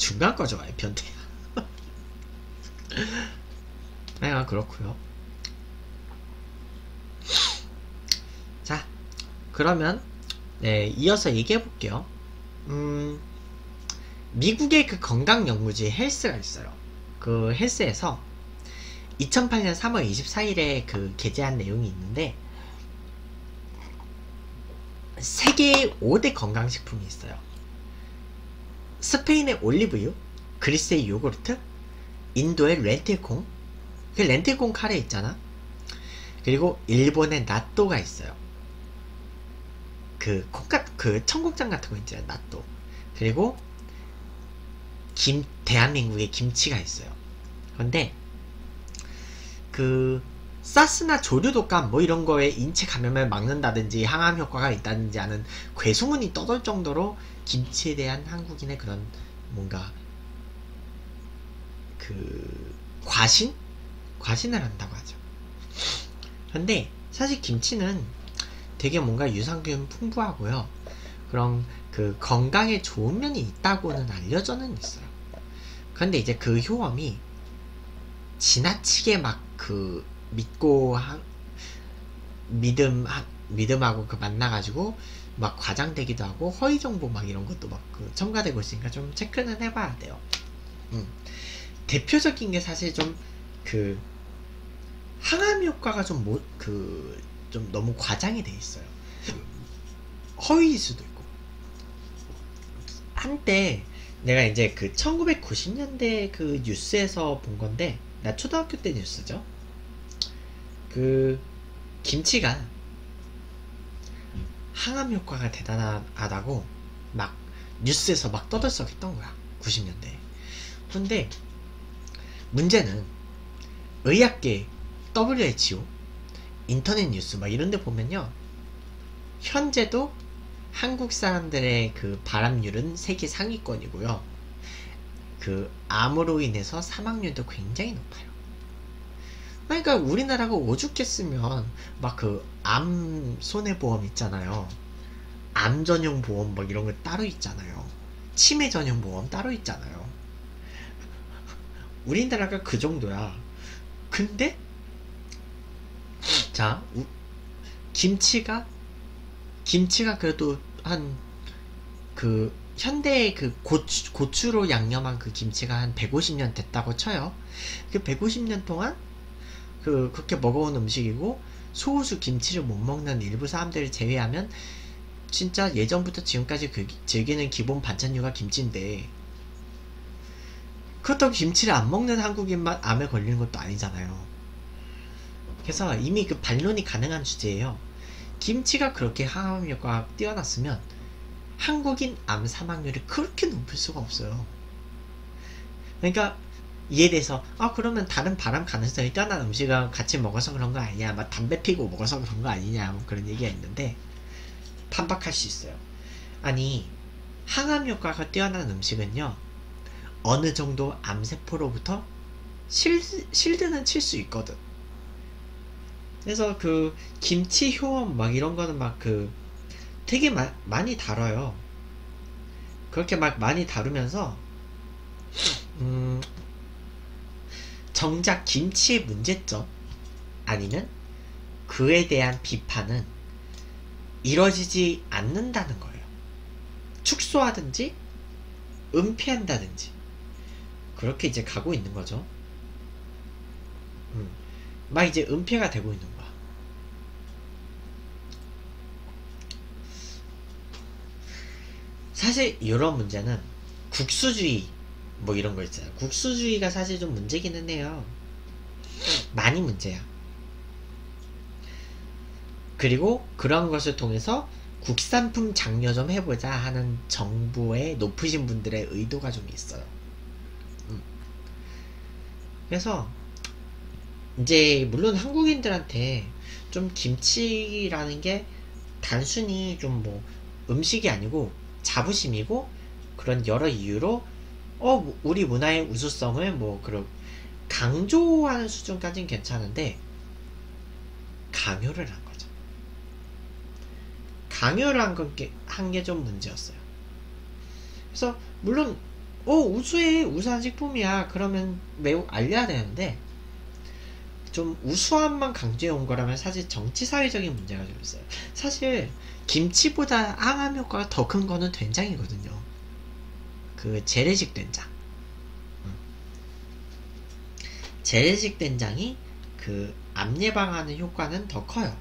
중간 거 좋아해, 변태. 네, 그렇고요. 자, 그러면 네, 이어서 얘기해 볼게요. 미국의 그 건강 연구지 헬스가 있어요. 그 헬스에서 2008년 3월 24일에 그 게재한 내용이 있는데, 세계의 5대 건강식품이 있어요. 스페인의 올리브유, 그리스의 요구르트, 인도의 렌틸콩, 그 렌틸콩 카레 있잖아. 그리고 일본의 나또가 있어요. 그 그 청국장 같은 거 있잖아요, 나또. 그리고 대한민국의 김치가 있어요. 그런데 그 사스나 조류독감 뭐 이런 거에 인체 감염을 막는다든지 항암 효과가 있다든지 하는 괴소문이 떠돌 정도로 김치에 대한 한국인의 그런 뭔가 그 과신을 한다고 하죠. 근데 사실 김치는 되게 뭔가 유산균 풍부하고요. 그런 그 건강에 좋은 면이 있다고는 알려져는 있어요. 그런데 이제 그 효험이 지나치게 막 그 믿음하고 그 만나가지고 막 과장되기도 하고 허위 정보 막 이런 것도 막 그 첨가되고 있으니까 좀 체크는 해봐야 돼요. 대표적인 게 사실 좀 그 항암 효과가 좀 좀 너무 과장이 돼 있어요. 허위일 수도 있고. 한때 내가 이제 그 1990년대 그 뉴스에서 본 건데, 나 초등학교 때 뉴스죠. 그 김치가 항암 효과가 대단하다고 막 뉴스에서 막 떠들썩했던 거야, 90년대에. 근데 문제는 의학계 WHO 인터넷 뉴스 막 이런 데 보면요, 현재도 한국 사람들의 그 발암률은 세계 상위권이고요. 그 암으로 인해서 사망률도 굉장히 높아요. 그러니까 우리나라가 오죽했으면 막 그 암 손해보험 있잖아요. 암 전용 보험 막 이런 거 따로 있잖아요. 치매 전용 보험 따로 있잖아요. 우리나라가 그 정도야. 근데 자, 김치가 그래도 한 그 현대의 그 고추로 양념한 그 김치가 한 150년 됐다고 쳐요. 그 150년 동안 그렇게 먹어온 음식이고, 소우수 김치를 못 먹는 일부 사람들을 제외하면 진짜 예전부터 지금까지 즐기는 기본 반찬류가 김치인데, 그렇다고 김치를 안 먹는 한국인만 암에 걸리는 것도 아니잖아요. 그래서 이미 그 반론이 가능한 주제예요. 김치가 그렇게 항암 효과가 뛰어났으면 한국인 암 사망률이 그렇게 높을 수가 없어요. 그러니까 이에 대해서 그러면 다른 발암 가능성이 뛰어난 음식을 같이 먹어서 그런 거 아니냐, 막 담배 피고 먹어서 그런 거 아니냐, 뭐 그런 얘기가 있는데, 판박할 수 있어요. 아니, 항암 효과가 뛰어난 음식은요, 어느 정도 암세포로부터 실드는 칠 수 있거든. 그래서 그 김치 효험 막 이런 거는 막 되게 많이 다뤄요. 그렇게 막 많이 다루면서 정작 김치의 문제점 아니면 그에 대한 비판은 이뤄지지 않는다는 거예요. 축소하든지 은폐한다든지 그렇게 이제 가고 있는 거죠. 막 이제 은폐가 되고 있는 거야. 사실 이런 문제는 국수주의 뭐 이런 거 있잖아요. 국수주의가 사실 좀 문제기는 해요. 많이 문제야. 그리고 그런 것을 통해서 국산품 장려 좀 해보자 하는 정부의 높으신 분들의 의도가 좀 있어요. 그래서 이제 물론 한국인들한테 좀 김치라는 게 단순히 좀 뭐 음식이 아니고 자부심이고, 그런 여러 이유로 우리 문화의 우수성을 뭐 그런 강조하는 수준까지는 괜찮은데, 강요를 한 거죠. 강요를 한 게 좀 문제였어요. 그래서 물론 우수한 식품이야. 그러면 매우 알려야 되는데, 좀 우수함만 강조해 온 거라면 사실 정치 사회적인 문제가 좀 있어요. 사실 김치보다 항암 효과가 더 큰 거는 된장이거든요. 그 재래식 된장. 재래식 된장이 그 암 예방하는 효과는 더 커요.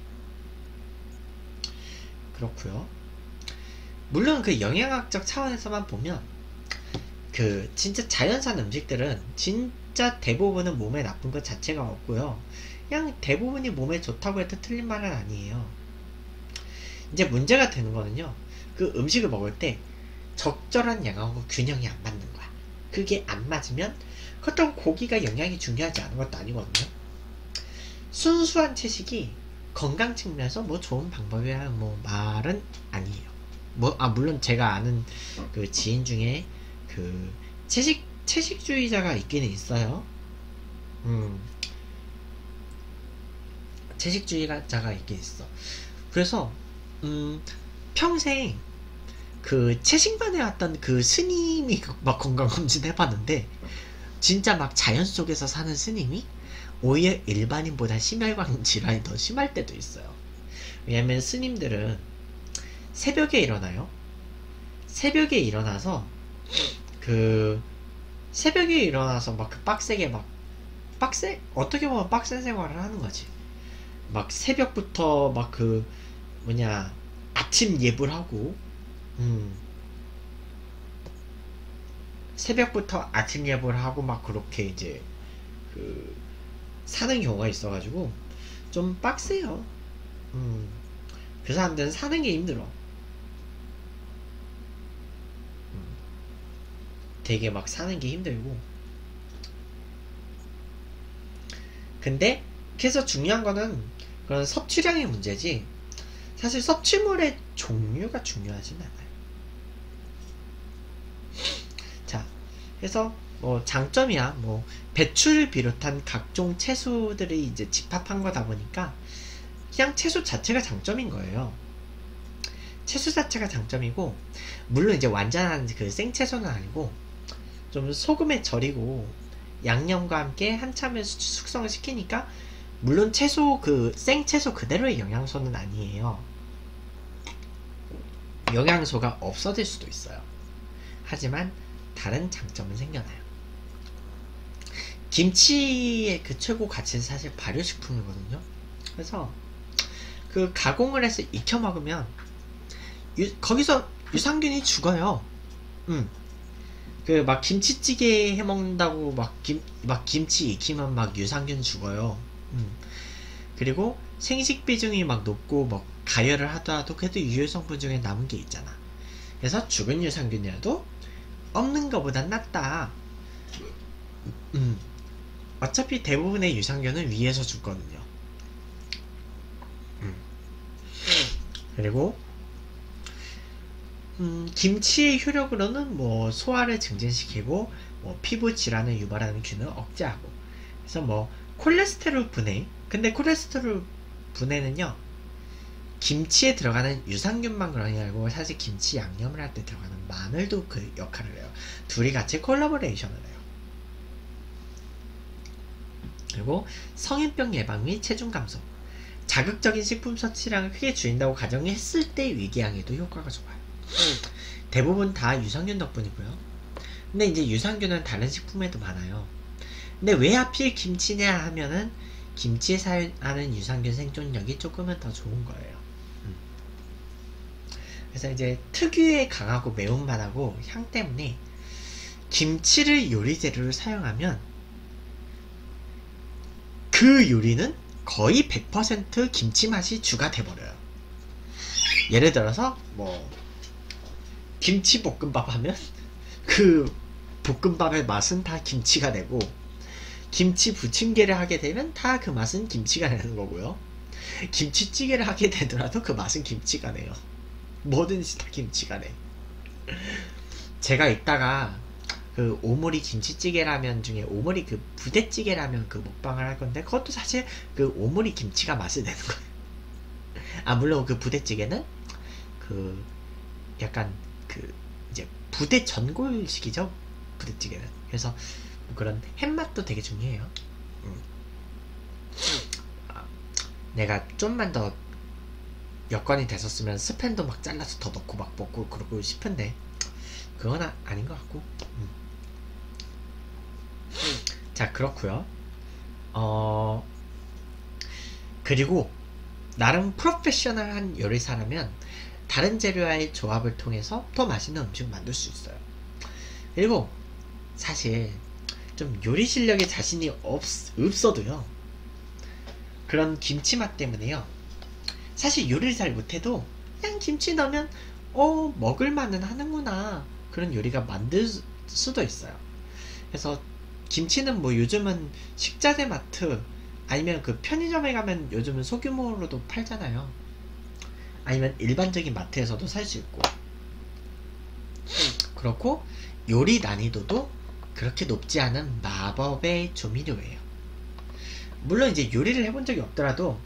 그렇고요. 물론 그 영양학적 차원에서만 보면 그 진짜 자연산 음식들은 진짜 대부분은 몸에 나쁜 것 자체가 없고요. 그냥 대부분이 몸에 좋다고 해도 틀린 말은 아니에요. 이제 문제가 되는 거는요. 그 음식을 먹을 때 적절한 양하고 균형이 안 맞는 거야. 그게 안 맞으면 어떤 고기가 영양이 중요하지 않은 것도 아니거든요. 순수한 채식이 건강 측면에서 뭐 좋은 방법이야 뭐 말은 아니에요. 물론 제가 아는 그 지인 중에 그 채식주의자가 있기는 있어요. 채식주의자가 있긴 있어. 그래서 평생 그 채식만 해왔던 그 스님이 막 건강검진 해봤는데 진짜 막 자연 속에서 사는 스님이 오히려 일반인보다 심혈관 질환이 더 심할 때도 있어요. 왜냐면 스님들은 새벽에 일어나요. 새벽에 일어나서 막 그 빡세게 어떻게 보면 빡센 생활을 하는 거지. 막 새벽부터 막 그 아침 예불 하고 새벽부터 아침 예불 하고 막 그렇게 이제 그 사는 경우가 있어가지고 좀 빡세요. 그 사람들은 사는 게 힘들어. 되게 막 사는 게 힘들고. 근데 그래서 중요한 거는 그런 섭취량의 문제지 사실 섭취물의 종류가 중요하진 않아요. 자, 그래서 뭐 장점이야 뭐 배추를 비롯한 각종 채소들이 이제 집합한 거다 보니까 그냥 채소 자체가 장점인 거예요. 채소 자체가 장점이고 물론 이제 완전한 그 생채소는 아니고 좀 소금에 절이고 양념과 함께 한참을 숙성을 시키니까 물론 채소 그 생채소 그대로의 영양소는 아니에요. 영양소가 없어질 수도 있어요. 하지만 다른 장점은 생겨나요. 김치의 그 최고 가치는 사실 발효식품이거든요. 그래서 그 가공을 해서 익혀 먹으면 거기서 유산균이 죽어요. 그 막 김치찌개 해 먹는다고 막 김치 익히면 막 유산균 죽어요. 그리고 생식 비중이 막 높고 막 가열을 하더라도 그래도 유효 성분 중에 남은 게 있잖아. 그래서 죽은 유산균이라도 없는 것보단 낫다. 어차피 대부분의 유산균은 위에서 죽거든요. 그리고 김치의 효력으로는 뭐 소화를 증진시키고 뭐 피부 질환을 유발하는 균을 억제하고 그래서 뭐 콜레스테롤 분해 근데 콜레스테롤 분해는요 김치에 들어가는 유산균만 그런 게 아니고 사실 김치 양념을 할 때 들어가는 마늘도 그 역할을 해요. 둘이 같이 콜라보레이션을 해요. 그리고 성인병 예방 및 체중 감소 자극적인 식품 섭취량을 크게 줄인다고 가정했을 때 위궤양에도 효과가 좋아요. 대부분 다 유산균 덕분이고요. 근데 이제 유산균은 다른 식품에도 많아요. 근데 왜 하필 김치냐 하면은 김치에 사용하는 유산균 생존력이 조금은 더 좋은 거예요. 그래서 이제 특유의 강하고 매운맛하고 향 때문에 김치를 요리 재료로 사용하면 그 요리는 거의 100% 김치 맛이 주가 돼버려요. 예를 들어서 뭐 김치 볶음밥 하면 그 볶음밥의 맛은 다 김치가 되고 김치 부침개를 하게 되면 다 그 맛은 김치가 되는 거고요. 김치찌개를 하게 되더라도 그 맛은 김치가 돼요. 뭐든지 다 김치가 돼. 제가 이따가 그 오모리 김치찌개 라면 중에 오모리 그 부대찌개 라면 그 먹방을 할 건데 그것도 사실 그 오모리 김치가 맛이 되는 거예요. 물론 그 부대찌개는 그 약간 그 이제 부대 전골식이죠. 부대찌개는. 그래서 뭐 그런 햇맛도 되게 중요해요. 내가 좀만 더 여건이 됐었으면 스팸도 막 잘라서 더 넣고 막 먹고 그러고 싶은데 그건 아닌 것 같고. 자, 그렇고요. 그리고 나름 프로페셔널한 요리사라면 다른 재료와의 조합을 통해서 더 맛있는 음식을 만들 수 있어요. 그리고 사실 좀 요리 실력에 자신이 없어도요, 그런 김치 맛 때문에요, 사실 요리를 잘 못해도 그냥 김치 넣으면 먹을만은 하는구나, 그런 요리가 만들 수도 있어요. 그래서 김치는 뭐 요즘은 식자재 마트 아니면 그 편의점에 가면 요즘은 소규모로도 팔잖아요. 아니면 일반적인 마트에서도 살 수 있고. 그렇고 요리 난이도도 그렇게 높지 않은 마법의 조미료예요. 물론 이제 요리를 해본 적이 없더라도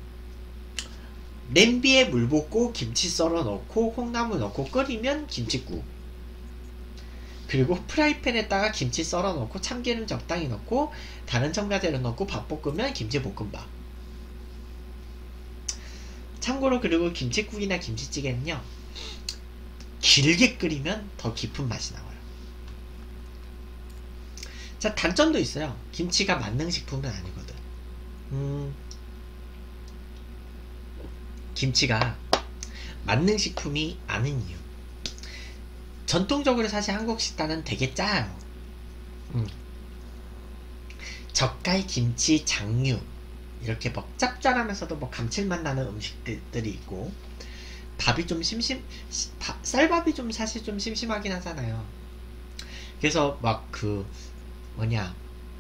냄비에 물 붓고 김치 썰어 넣고 콩나물 넣고 끓이면 김칫국, 그리고 프라이팬에다가 김치 썰어 넣고 참기름 적당히 넣고 다른 첨가재료 넣고 밥 볶으면 김치볶음밥. 참고로 그리고 김칫국이나 김치찌개는요, 길게 끓이면 더 깊은 맛이 나와요. 자, 단점도 있어요. 김치가 만능식품은 아니거든. 김치가 만능식품이 아닌 이유, 전통적으로 사실 한국 식단은 되게 짜요. 젓갈, 김치, 장류 이렇게 뭐 짭짤하면서도 뭐 감칠맛 나는 음식들이 있고, 밥이 좀 쌀밥이 좀 사실 좀 심심하긴 하잖아요. 그래서 막 그 뭐냐,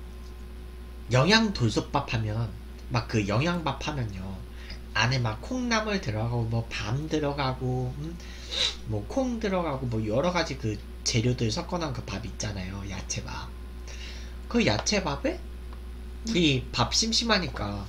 영양 돌솥밥 하면, 막 그 영양밥 하면요, 안에 막 콩나물 들어가고 뭐 밤 들어가고 뭐 콩 들어가고 뭐 여러가지 그 재료들 섞어놓은 그 밥 있잖아요. 야채밥. 그 야채밥에 이 밥 심심하니까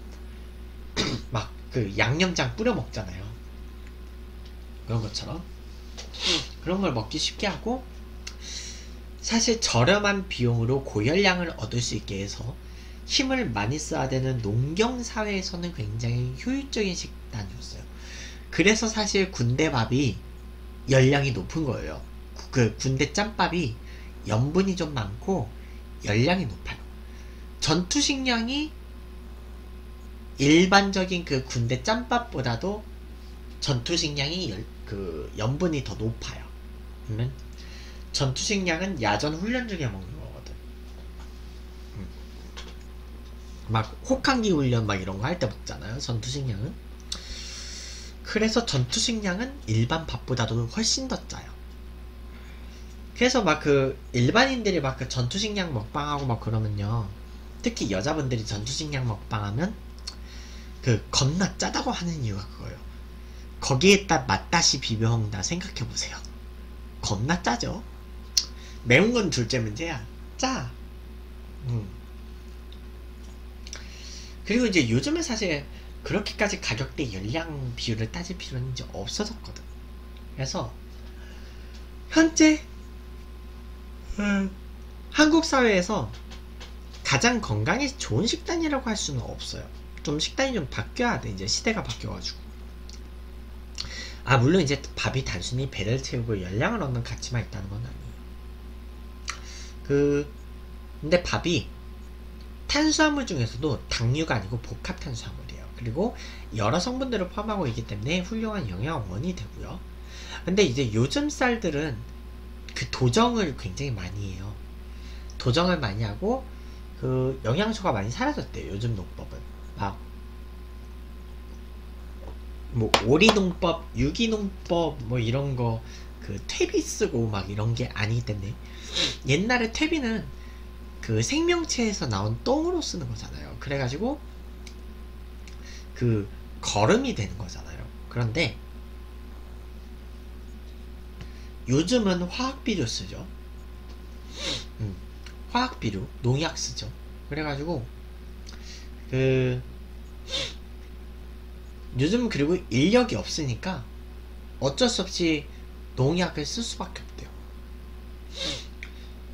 막 그 양념장 뿌려 먹잖아요. 그런 것처럼 그런 걸 먹기 쉽게 하고, 사실 저렴한 비용으로 고열량을 얻을 수 있게 해서 힘을 많이 써야 되는 농경 사회에서는 굉장히 효율적인 식단이었어요. 그래서 사실 군대밥이 열량이 높은 거예요. 그 군대 짬밥이 염분이 좀 많고 열량이 높아요. 전투식량이 일반적인 그 군대 짬밥보다도 전투식량이 그 염분이 더 높아요. 그러면 전투식량은 야전 훈련 중에 먹는 거거든. 막 혹한기 훈련 막 이런 거 할 때 먹잖아요, 전투식량은. 그래서 전투식량은 일반 밥보다도 훨씬 더 짜요. 그래서 막 그 일반인들이 막 그 전투식량 먹방하고 막 그러면요, 특히 여자분들이 전투식량 먹방하면 그 겁나 짜다고 하는 이유가 그거예요. 거기에다 맛다시 비벼 먹는다 생각해보세요. 겁나 짜죠. 매운 건 둘째 문제야. 짜. 그리고 이제 요즘은 사실 그렇게까지 가격대 열량 비율을 따질 필요는 이제 없어졌거든. 그래서 현재 한국 사회에서 가장 건강에 좋은 식단이라고 할 수는 없어요. 좀 식단이 좀 바뀌어야 돼. 이제 시대가 바뀌어가지고. 물론 이제 밥이 단순히 배를 채우고 열량을 얻는 가치만 있다는 건 아니에요. 근데 밥이 탄수화물 중에서도 당류가 아니고 복합 탄수화물이에요. 그리고 여러 성분들을 포함하고 있기 때문에 훌륭한 영양원이 되고요. 근데 이제 요즘 쌀들은 그 도정을 굉장히 많이 해요. 도정을 많이 하고 그 영양소가 많이 사라졌대요. 요즘 농법은 막 뭐 오리농법, 유기농법 뭐 이런 거 그 퇴비 쓰고 막 이런 게 아니기 때문에, 옛날에 퇴비는 그 생명체에서 나온 똥으로 쓰는 거잖아요. 그래가지고 그 거름이 되는 거잖아요. 그런데 요즘은 화학비료 쓰죠. 화학비료, 농약 쓰죠. 그래가지고 요즘 그리고 인력이 없으니까 어쩔 수 없이 농약을 쓸 수밖에 없대요.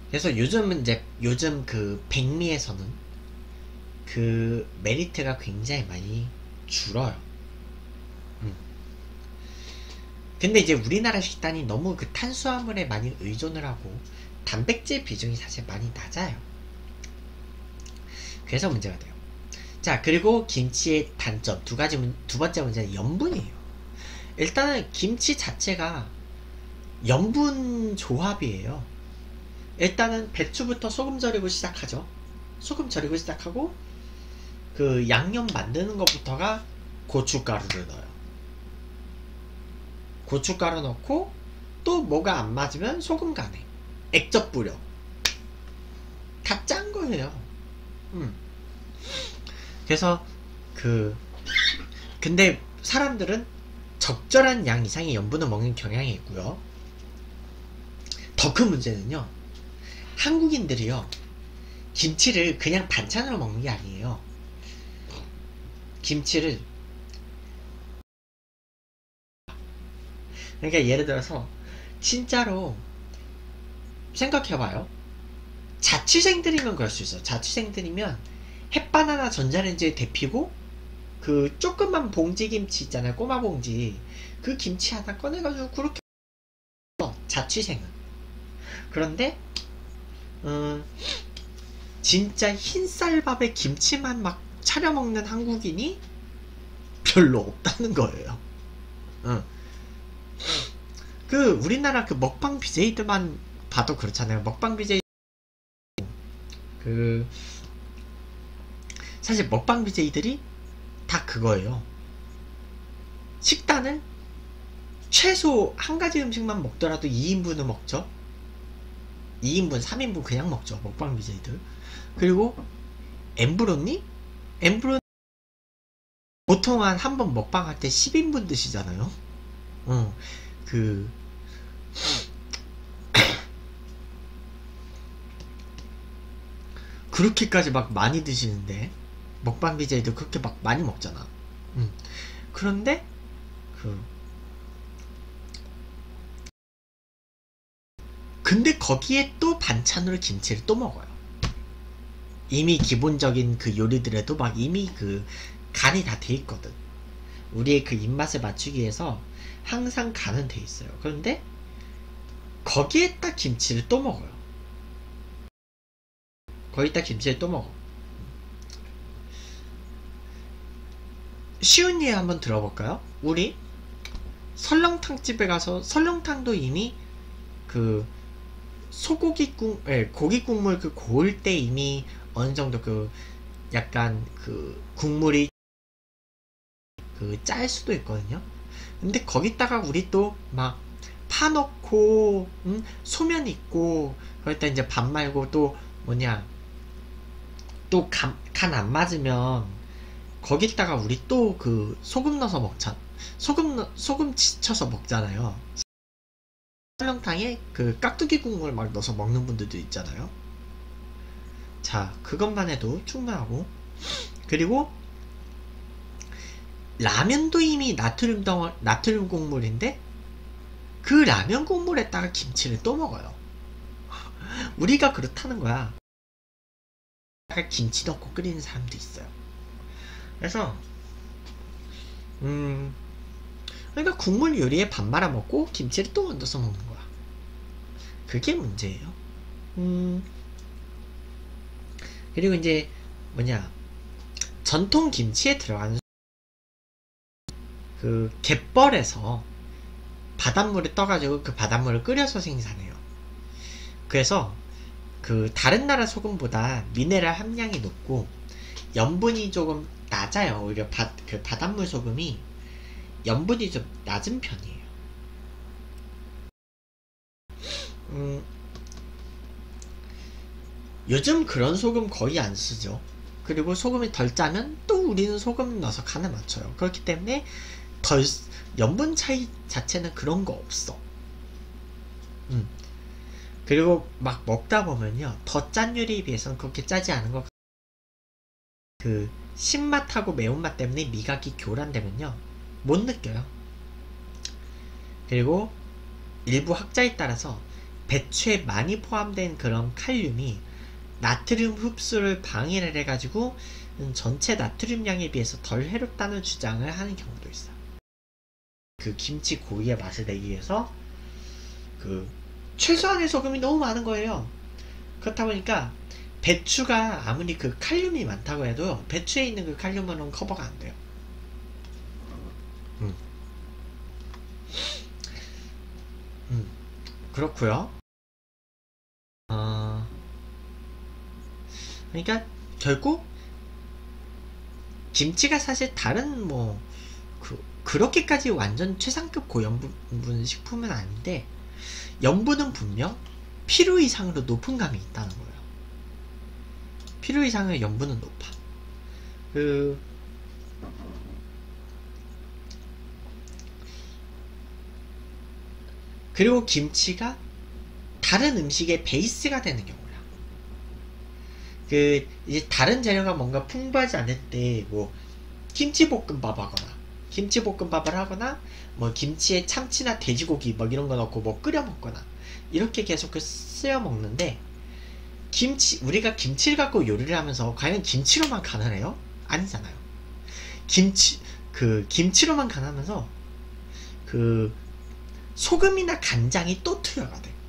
그래서 요즘 그 백미에서는 그 메리트가 굉장히 많이 줄어요. 음. 근데 이제 우리나라 식단이 너무 그 탄수화물에 많이 의존을 하고 단백질 비중이 사실 많이 낮아요. 그래서 문제가 돼요. 자, 그리고 김치의 단점 두 번째 문제는 염분이에요. 일단은 김치 자체가 염분 조합이에요. 일단은 배추부터 소금 절이고 시작하죠. 소금 절이고 시작하고 그 양념 만드는 것부터가 고춧가루를 넣어요. 고춧가루 넣고 또 뭐가 안 맞으면 소금 간에 액젓 뿌려. 다 짠 거예요. 그래서 근데 사람들은 적절한 양 이상의 염분을 먹는 경향이 있고요. 더 큰 문제는요, 한국인들이요, 김치를 그냥 반찬으로 먹는 게 아니에요. 김치를, 그러니까 예를 들어서 진짜로 생각해봐요. 자취생들이면 그럴 수 있어. 자취생들이면 햇바나나 전자레인지에 데피고 그 조그만 봉지 김치 있잖아요. 꼬마 봉지. 그 김치 하나 꺼내가지고 그렇게 자취생은. 그런데 진짜 흰쌀밥에 김치만 막 차려 먹는 한국인이 별로 없다는 거예요. 그 우리나라 그 먹방 BJ들만 봐도 그렇잖아요. 먹방 BJ 그 사실 먹방 BJ들이 다 그거예요. 식단을 최소 한 가지 음식만 먹더라도 2인분을 먹죠. 2인분, 3인분 그냥 먹죠. 먹방 BJ들. 그리고 엠브로님? 엠브로 보통 한 번 먹방 할 때 10인분 드시잖아요. 그렇게까지 막 많이 드시는데 먹방 BJ도 그렇게 막 많이 먹잖아. 그런데 근데 거기에 또 반찬으로 김치를 또 먹어요. 이미 기본적인 그 요리들에도 막 이미 그 간이 다 돼 있거든. 우리의 그 입맛에 맞추기 위해서 항상 간은 돼 있어요. 그런데 거기에다 김치를 또 먹어요. 거기다 김치를 또 먹어. 쉬운 예 한번 들어볼까요? 우리 설렁탕 집에 가서 설렁탕도 이미 그 고기 국물 그 고을 때 이미 어느 정도 그 약간 그 국물이 그 짤 수도 있거든요. 근데 거기다가 우리 또 막 파 넣고 소면 있고 거기다 이제 밥 말고 또 뭐냐 또 간 안 맞으면 거기다가 우리 또 그 소금 넣어서 소금 치쳐서 먹잖아요. 설렁탕에 그 깍두기 국물 막 넣어서 먹는 분들도 있잖아요. 자, 그것만 해도 충분하고. 그리고 라면도 이미 나트륨 국물인데 그 라면 국물에다가 김치를 또 먹어요. 우리가 그렇다는 거야. 김치 넣고 끓이는 사람도 있어요. 그래서 그러니까 국물 요리에 밥 말아 먹고 김치를 또 얹어서 먹는 거야. 그게 문제예요. 그리고 이제 뭐냐 전통 김치에 들어가는 그 갯벌에서 바닷물을 떠가지고 그 바닷물을 끓여서 생산해요. 그래서 그 다른 나라 소금보다 미네랄 함량이 높고 염분이 조금 낮아요. 오히려 그 바닷물 소금이 염분이 좀 낮은 편이에요. 요즘 그런 소금 거의 안 쓰죠. 그리고 소금이 덜 짜면 또 우리는 소금 넣어서 간을 맞춰요. 그렇기 때문에 염분 차이 자체는 그런 거 없어. 그리고 막 먹다 보면요, 더 짠 요리에 비해서는 그렇게 짜지 않은 거. 그 신맛하고 매운맛 때문에 미각이 교란되면요 못 느껴요. 그리고 일부 학자에 따라서 배추에 많이 포함된 그런 칼륨이 나트륨 흡수를 방해를 해가지고 전체 나트륨량에 비해서 덜 해롭다는 주장을 하는 경우도 있어요. 그 김치 고기의 맛을 내기 위해서 그 최소한의 소금이 너무 많은 거예요. 그렇다 보니까 배추가 아무리 그 칼륨이 많다고 해도 배추에 있는 그 칼륨으로는 커버가 안 돼요. 그렇고요. 그러니까 결국 김치가 사실 다른 뭐 그렇게까지 완전 최상급 고염분 식품은 아닌데 염분은 분명 필요 이상으로 높은 감이 있다는 거예요. 필요 이상의 염분은 높아. 그리고 김치가 다른 음식의 베이스가 되는 경우야. 이제 다른 재료가 뭔가 풍부하지 않을 때, 뭐, 김치볶음밥을 하거나, 뭐, 김치에 참치나 돼지고기, 뭐, 이런 거 넣고 뭐 끓여 먹거나, 이렇게 계속 쓰여 먹는데, 우리가 김치를 갖고 요리를 하면서 과연 김치로만 간하네요? 아니잖아요. 김치로만 간하면서, 소금이나 간장이 또 투여가 돼.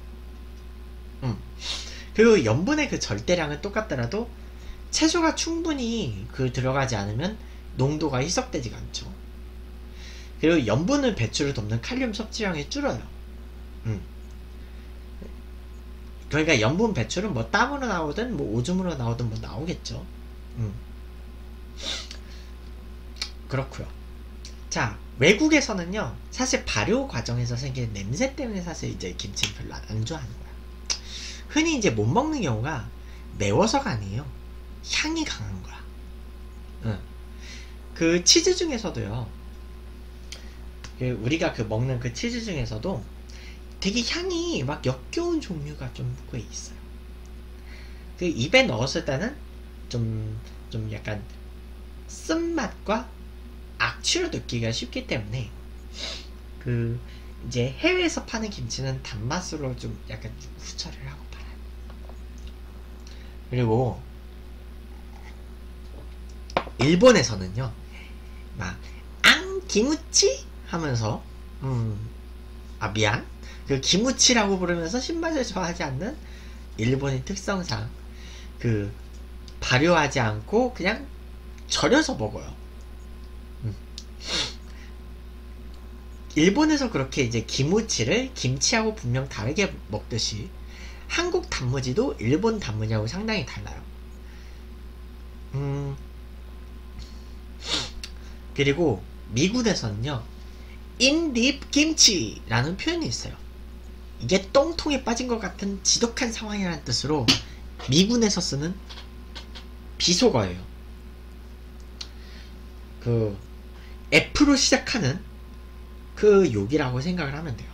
그리고 염분의 그 절대량은 똑같더라도 채소가 충분히 들어가지 않으면 농도가 희석되지가 않죠. 그리고 염분을 배출을 돕는 칼륨 섭취량이 줄어요. 그러니까 염분 배출은 뭐 땀으로 나오든 뭐 오줌으로 나오든 뭐 나오겠죠. 그렇고요. 자, 외국에서는요, 사실 발효 과정에서 생기는 냄새 때문에 사실 이제 김치를 별로 안 좋아하는 거야. 흔히 이제 못 먹는 경우가 매워서가 아니에요. 향이 강한 거야. 그 치즈 중에서도요, 우리가 먹는 그 치즈 중에서도 되게 향이 막 역겨운 종류가 좀 꽤 있어요. 입에 넣었을 때는 좀 약간 쓴맛과 악취를 느끼기가 쉽기 때문에 이제 해외에서 파는 김치는 단맛으로 좀 약간 후처를 하고 팔아요. 그리고 일본에서는요, 막 기무치 하면서 미안, 기무치라고 부르면서 신맛을 좋아하지 않는 일본의 특성상 발효하지 않고 그냥 절여서 먹어요. 일본에서 그렇게 이제 기무치를 김치하고 분명 다르게 먹듯이 한국 단무지도 일본 단무지하고 상당히 달라요. 그리고 미국에서는요, 인딥 김치라는 표현이 있어요. 이게 똥통에 빠진 것 같은 지독한 상황이라는 뜻으로 미군에서 쓰는 비속어예요. F로 시작하는 욕이라고 생각을 하면 돼요.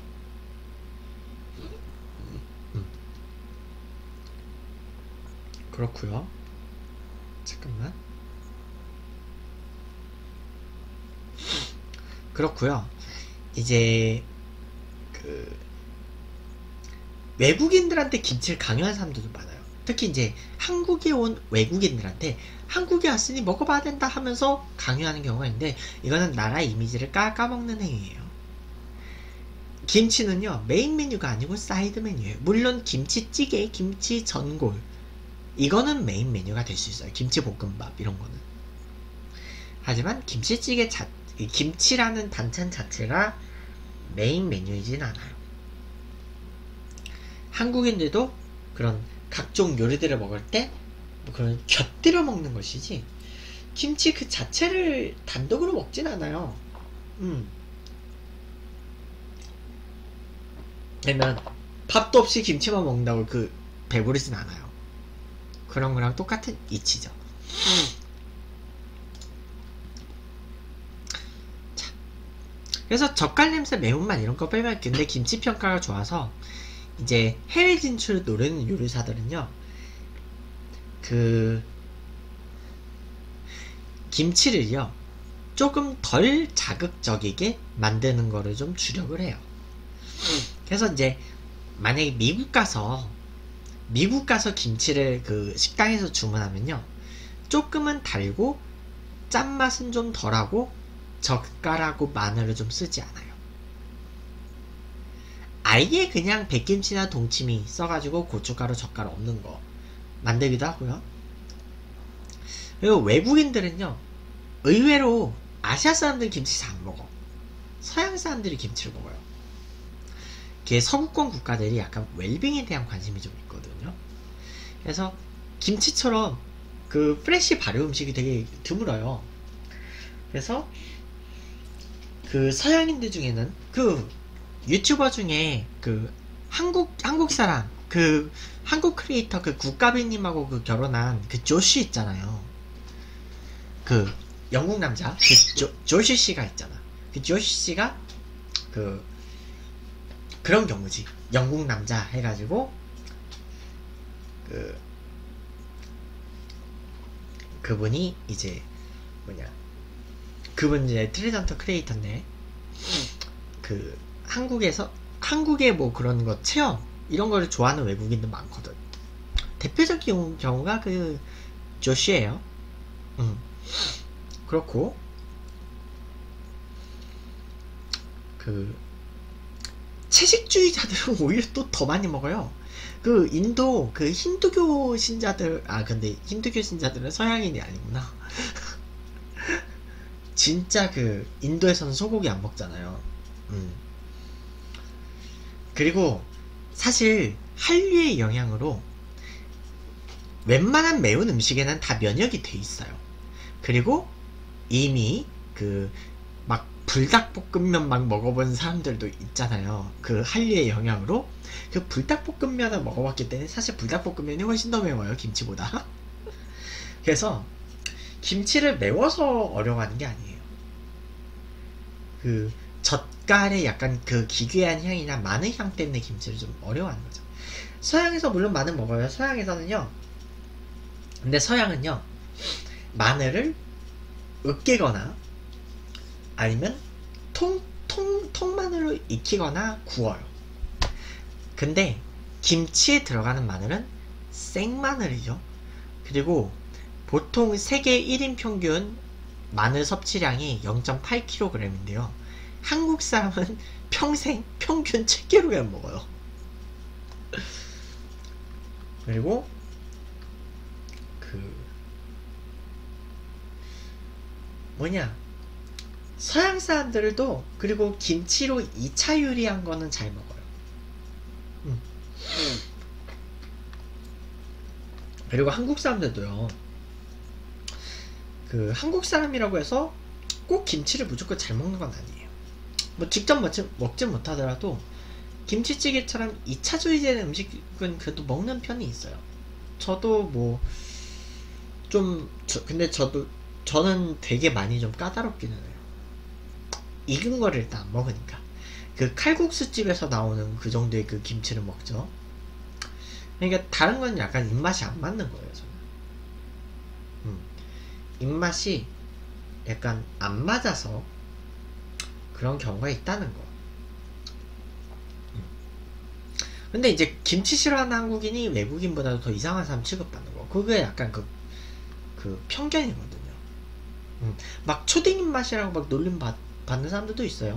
그렇고요. 잠깐만. 그렇고요. 이제 외국인들한테 김치를 강요하는 사람들도 많아요. 특히 이제 한국에 온 외국인들한테 한국에 왔으니 먹어봐야 된다 하면서 강요하는 경우가 있는데, 이거는 나라 이미지를 까먹는 행위예요. 김치는요, 메인 메뉴가 아니고 사이드 메뉴예요. 물론 김치찌개, 김치 전골, 이거는 메인 메뉴가 될 수 있어요. 김치볶음밥 이런 거는. 하지만 김치라는 반찬 자체가 메인 메뉴이진 않아요. 한국인들도 그런 각종 요리들을 먹을 때 그런 곁들여 먹는 것이지 김치 그 자체를 단독으로 먹진 않아요. 아니면 밥도 없이 김치만 먹는다고 배부르진 않아요. 그런 거랑 똑같은 이치죠. 자, 그래서 젓갈 냄새, 매운맛 이런 거 빼면 근데 김치 평가가 좋아서 이제 해외 진출을 노리는 요리사들은요, 김치를요 조금 덜 자극적이게 만드는 거를 좀 주력을 해요. 그래서 이제 만약에 미국 가서 김치를 그 식당에서 주문하면요, 조금은 달고 짠맛은 좀 덜하고 젓갈하고 마늘을 좀 쓰지 않아요. 아예 그냥 백김치나 동치미 써가지고 고춧가루 젓갈 없는 거 만들기도 하고요. 그리고 외국인들은요, 의외로 아시아 사람들이 김치 잘 안 먹어. 서양 사람들이 김치를 먹어요. 그게 서구권 국가들이 약간 웰빙에 대한 관심이 좀 있거든요. 그래서 김치처럼 그 프레시 발효 음식이 되게 드물어요. 그래서 그 서양인들 중에는 그 유튜버 중에 그 한국 사람, 그 한국 크리에이터 그 국가비님하고 그 결혼한 그 조시 있잖아요. 그 영국 남자 그 조시 씨가 있잖아. 그 조시 씨가 그런 경우지. 영국 남자 해가지고 그분이 이제 그분 이제 트레전터 크리에이터인데 그 한국의 뭐 그런 거 체험 이런 거를 좋아하는 외국인도 많거든. 대표적인 경우가 그 조시예요. 그렇고 그 채식주의자들은 오히려 또 더 많이 먹어요. 그 인도 그 힌두교 신자들, 근데 힌두교 신자들은 서양인이 아니구나. 진짜 그 인도에서는 소고기 안 먹잖아요. 그리고 사실 한류의 영향으로 웬만한 매운 음식에는 다 면역이 돼 있어요. 그리고 이미 그 막 불닭볶음면 막 먹어본 사람들도 있잖아요. 그 한류의 영향으로 그 불닭볶음면을 먹어봤기 때문에 사실 불닭볶음면이 훨씬 더 매워요, 김치보다. 그래서 김치를 매워서 어려워하는 게 아니에요. 그 젓갈의 약간 그 기괴한 향이나 마늘 향 때문에 김치를 좀 어려워하는 거죠. 서양에서 물론 마늘 먹어요. 서양에서는요. 근데 서양은요, 마늘을 으깨거나 아니면 통마늘로 익히거나 구워요. 근데 김치에 들어가는 마늘은 생마늘이죠. 그리고 보통 세계 1인 평균 마늘 섭취량이 0.8kg인데요. 한국 사람은 평생 평균 7kg 먹어요. 그리고 서양 사람들도 그리고 김치로 2차 요리한 거는 잘 먹어요. 그리고 한국 사람들도요. 그 한국 사람이라고 해서 꼭 김치를 무조건 잘 먹는 건 아니에요. 뭐 직접 먹지 못하더라도 김치찌개처럼 2차조리 되는 음식은 그래도 먹는 편이 있어요. 저도 근데 저는 되게 많이 좀 까다롭기는 해요. 익은 거를 일단 안 먹으니까. 그 칼국수집에서 나오는 그 정도의 그 김치를 먹죠. 그러니까 다른 건 약간 입맛이 안 맞는 거예요, 저는. 입맛이 약간 안 맞아서 그런 경우가 있다는 거. 근데 이제 김치 싫어하는 한국인이 외국인보다도 더 이상한 사람 취급받는 거. 그게 약간 그 편견이거든요. 막 초딩 입맛이라고 막 놀림 받는 사람들도 있어요.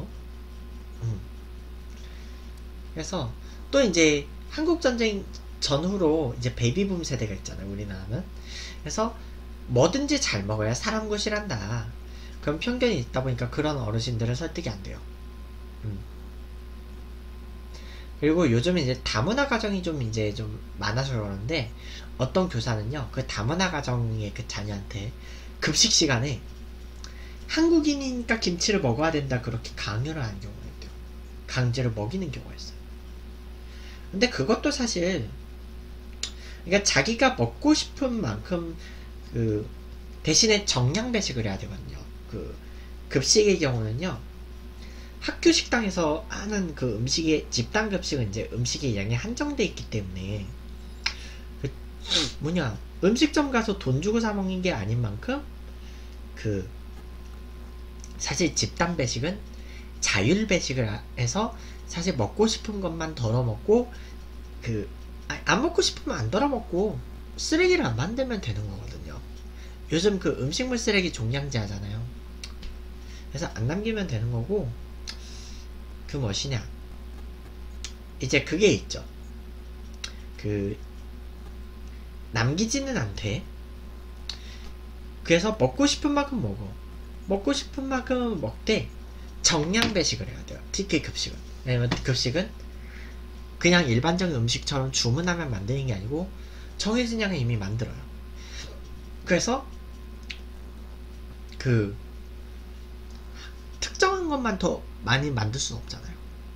그래서 또 이제 한국전쟁 전후로 이제 베이비붐 세대가 있잖아요, 우리나라는. 그래서 뭐든지 잘 먹어야 사람 구실한다. 그런 편견이 있다 보니까 그런 어르신들은 설득이 안 돼요. 그리고 요즘에 이제 다문화 가정이 좀 많아서 그러는데, 어떤 교사는요, 그 다문화 가정의 그 자녀한테 급식 시간에 한국인이니까 김치를 먹어야 된다, 그렇게 강요를 하는 경우가 있대요. 강제로 먹이는 경우가 있어요. 근데 그것도 사실, 그러니까 자기가 먹고 싶은 만큼 대신에 정량 배식을 해야 되거든요. 급식의 경우는요, 학교 식당에서 하는 그 음식의 집단 급식은 이제 음식의 양이 한정돼 있기 때문에 음식점 가서 돈 주고 사 먹는 게 아닌 만큼 사실 집단 배식은 자율 배식을 해서 사실 먹고 싶은 것만 덜어 먹고 안 먹고 싶으면 안 덜어 먹고 쓰레기를 안 만들면 되는 거거든요. 요즘 그 음식물 쓰레기 종량제 하잖아요. 그래서 안 남기면 되는 거고, 그 무엇이냐, 이제 그게 있죠. 남기지는 않되, 그래서 먹고 싶은 만큼 먹어. 먹고 싶은 만큼 먹되 정량 배식을 해야 돼요. 특히 급식은. 왜냐면 급식은 그냥 일반적인 음식처럼 주문하면 만드는 게 아니고 정해진 양을 이미 만들어요. 그래서 특정한 것만 더 많이 만들 수는 없잖아요.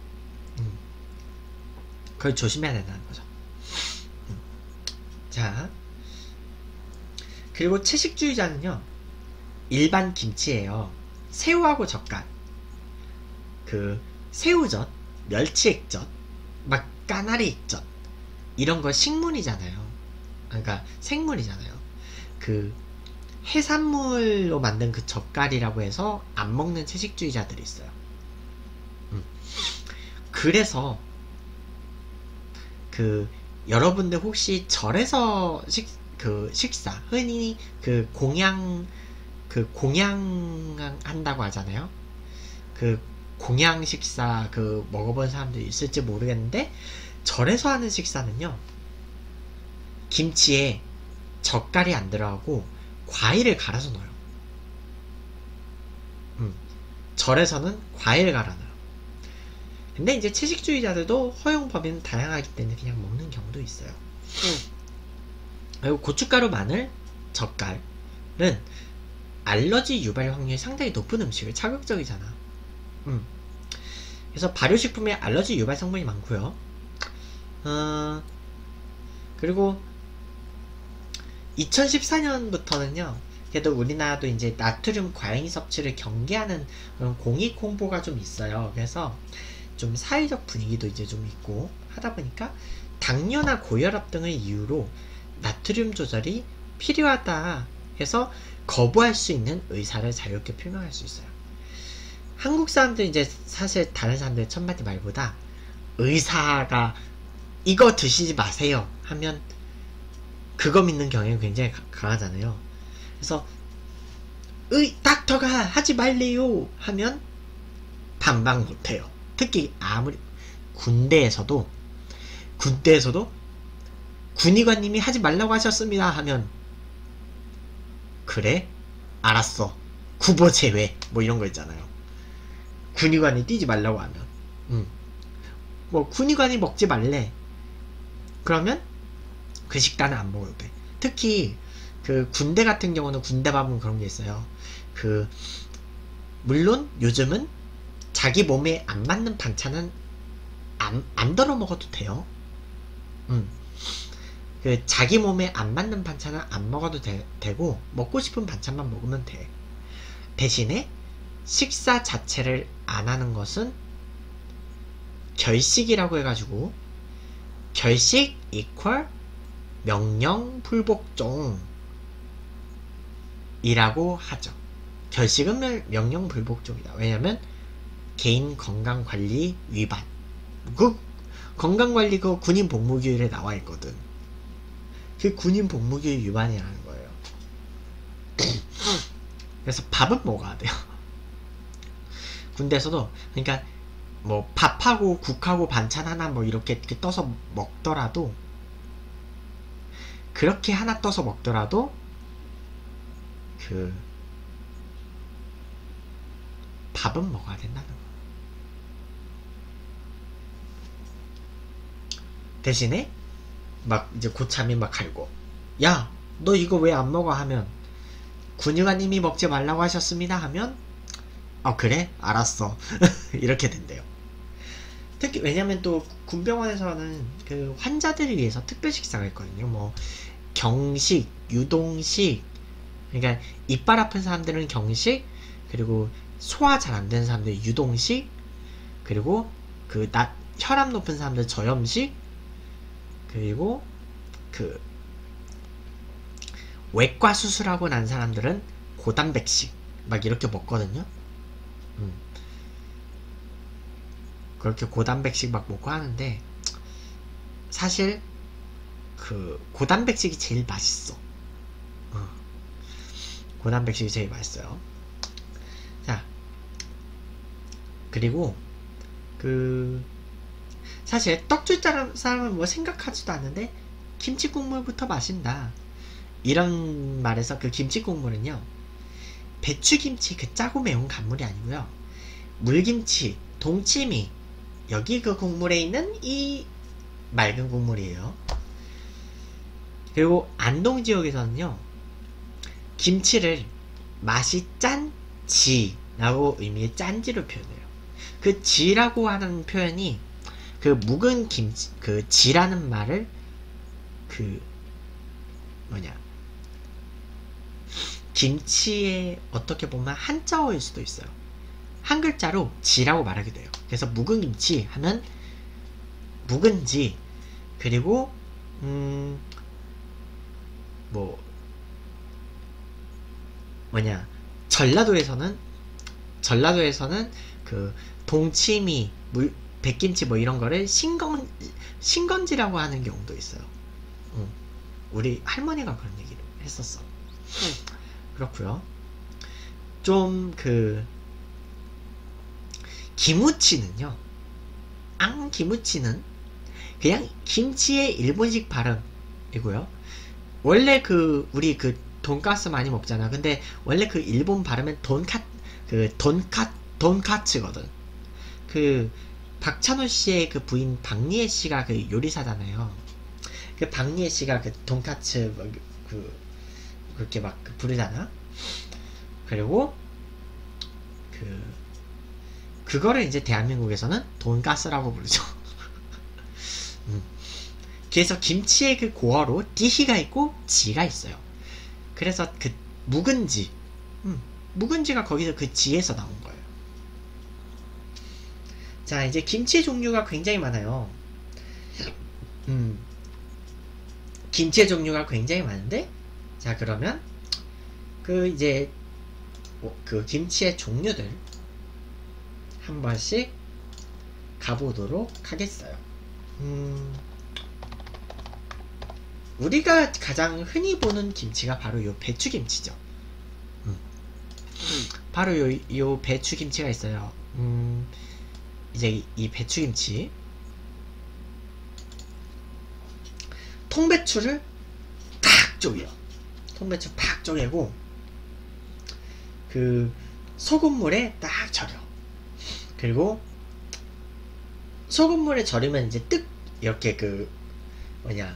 그걸 조심해야 된다는 거죠. 자, 그리고 채식주의자는요, 일반 김치예요. 새우하고 젓갈, 새우젓, 멸치액젓, 막 까나리 액젓, 이런 거 식물이잖아요. 그러니까 생물이잖아요. 해산물로 만든 그 젓갈이라고 해서 안 먹는 채식주의자들이 있어요. 그래서 여러분들 혹시 절에서 식사, 흔히 공양 한다고 하잖아요. 공양 식사 먹어본 사람도 있을지 모르겠는데, 절에서 하는 식사는요, 김치에 젓갈이 안 들어가고 과일을 갈아서 넣어요. 절에서는 과일을 갈아 넣어요. 근데 이제 채식주의자들도 허용 범위는 다양하기 때문에 그냥 먹는 경우도 있어요. 그리고 고춧가루, 마늘, 젓갈은 알러지 유발 확률이 상당히 높은 음식을 자극적이잖아. 그래서 발효식품에 알러지 유발 성분이 많고요. 그리고 2014년부터는요, 그래도 우리나라도 이제 나트륨 과잉 섭취를 경계하는 그런 공익 홍보가 좀 있어요. 그래서 좀 사회적 분위기도 이제 좀 있고 하다 보니까 당뇨나 고혈압 등을 이유로 나트륨 조절이 필요하다 해서 거부할 수 있는 의사를 자유롭게 표명할 수 있어요. 한국 사람들 이제 사실 다른 사람들의 첫마디 말보다 의사가 이거 드시지 마세요 하면 그거 믿는 경향이 굉장히 강하잖아요. 그래서 닥터가 하지 말래요 하면 반박 못해요. 특히 아무리 군대에서도 군의관님이 하지 말라고 하셨습니다 하면 그래? 알았어. 구보 제외 뭐 이런 거 있잖아요. 군의관이 뛰지 말라고 하면 뭐 군의관이 먹지 말래 그러면 그 식단은 안 먹어도 돼. 특히 군대 같은 경우는 군대밥은 그런 게 있어요. 물론 요즘은 자기 몸에 안 맞는 반찬은 안 덜어 먹어도 돼요. 자기 몸에 안 맞는 반찬은 안 먹어도 되고 먹고 싶은 반찬만 먹으면 돼. 대신에 식사 자체를 안 하는 것은 결식이라고 해가지고, 결식 이퀄 명령 불복종 이라고 하죠. 결식은 명령 불복종이다. 왜냐면 개인 건강관리 위반, 건강관리 군인 복무규율에 나와 있거든. 그 군인 복무규율 위반이라는 거예요. 그래서 밥은 먹어야 돼요. 군대에서도 그러니까 뭐 밥하고 국하고 반찬 하나 뭐 이렇게 떠서 먹더라도, 그렇게 하나 떠서 먹더라도 밥은 먹어야 된다는 거. 대신에 막 이제 고참이 막 갈고, 야 너 이거 왜 안 먹어 하면, 군의관님이 먹지 말라고 하셨습니다 하면 그래? 알았어. 이렇게 된대요. 특히 왜냐면 또 군병원에서는 환자들을 위해서 특별 식사가 있거든요. 뭐 경식, 유동식, 그러니까 이빨 아픈 사람들은 경식, 그리고 소화 잘 안 되는 사람들 유동식, 그리고 혈압 높은 사람들 저염식, 그리고 외과 수술하고 난 사람들은 고단백식 막 이렇게 먹거든요. 그렇게 고단백식 막 먹고 하는데 사실 그 고단백식이 제일 맛있어. 고단백식이 제일 맛있어요. 자, 그리고 그 사실 떡줄 사람은 뭐 생각하지도 않는데 김치 국물부터 마신다 이런 말에서 그 김치 국물은요, 배추김치 그 짜고 매운 간물이 아니고요, 물김치, 동치미 여기 그 국물에 있는 이 맑은 국물이에요. 그리고 안동 지역에서는요, 김치를 맛이 짠 지라고 의미의 짠지로 표현해요. 그 지라고 하는 표현이 그 묵은 김치, 그 지라는 말을 그 뭐냐, 김치에 어떻게 보면 한자어일 수도 있어요. 한 글자로 지라고 말하게 돼요. 그래서 묵은 김치 하면 묵은지, 그리고 뭐 뭐냐, 전라도에서는 그 동치미, 백김치 뭐 이런 거를 신건지라고 하는 경우도 있어요. 우리 할머니가 그런 얘기를 했었어. 그렇고요. 좀 그 기무치는요, 기무치는 그냥 김치의 일본식 발음이고요. 원래 그 우리 그 돈가스 많이 먹잖아. 근데 원래 그 일본 발음은 돈카츠거든. 그 박찬호 씨의 그 부인 박리애 씨가 그 요리사잖아요. 그 박리애 씨가 그 돈카츠 그렇게 막 부르잖아. 그리고 그거를 이제 대한민국에서는 돈가스라고 부르죠. 그래서 김치의 그 고어로 디히가 있고 지가 있어요. 그래서 그 묵은지, 묵은지가 거기서 그 지에서 나온 거예요. 자, 이제 김치 종류가 굉장히 많아요. 김치 종류가 굉장히 많은데, 자, 그러면 그 이제 그 김치의 종류들 한 번씩 가보도록 하겠어요. 우리가 가장 흔히 보는 김치가 바로 요 배추김치죠. 바로 요 배추김치가 있어요. 이제 이 배추김치, 통배추를 팍 쪼개요. 통배추 팍 쪼개고 그 소금물에 딱 절여. 그리고 소금물에 절이면 이제 이렇게 그 뭐냐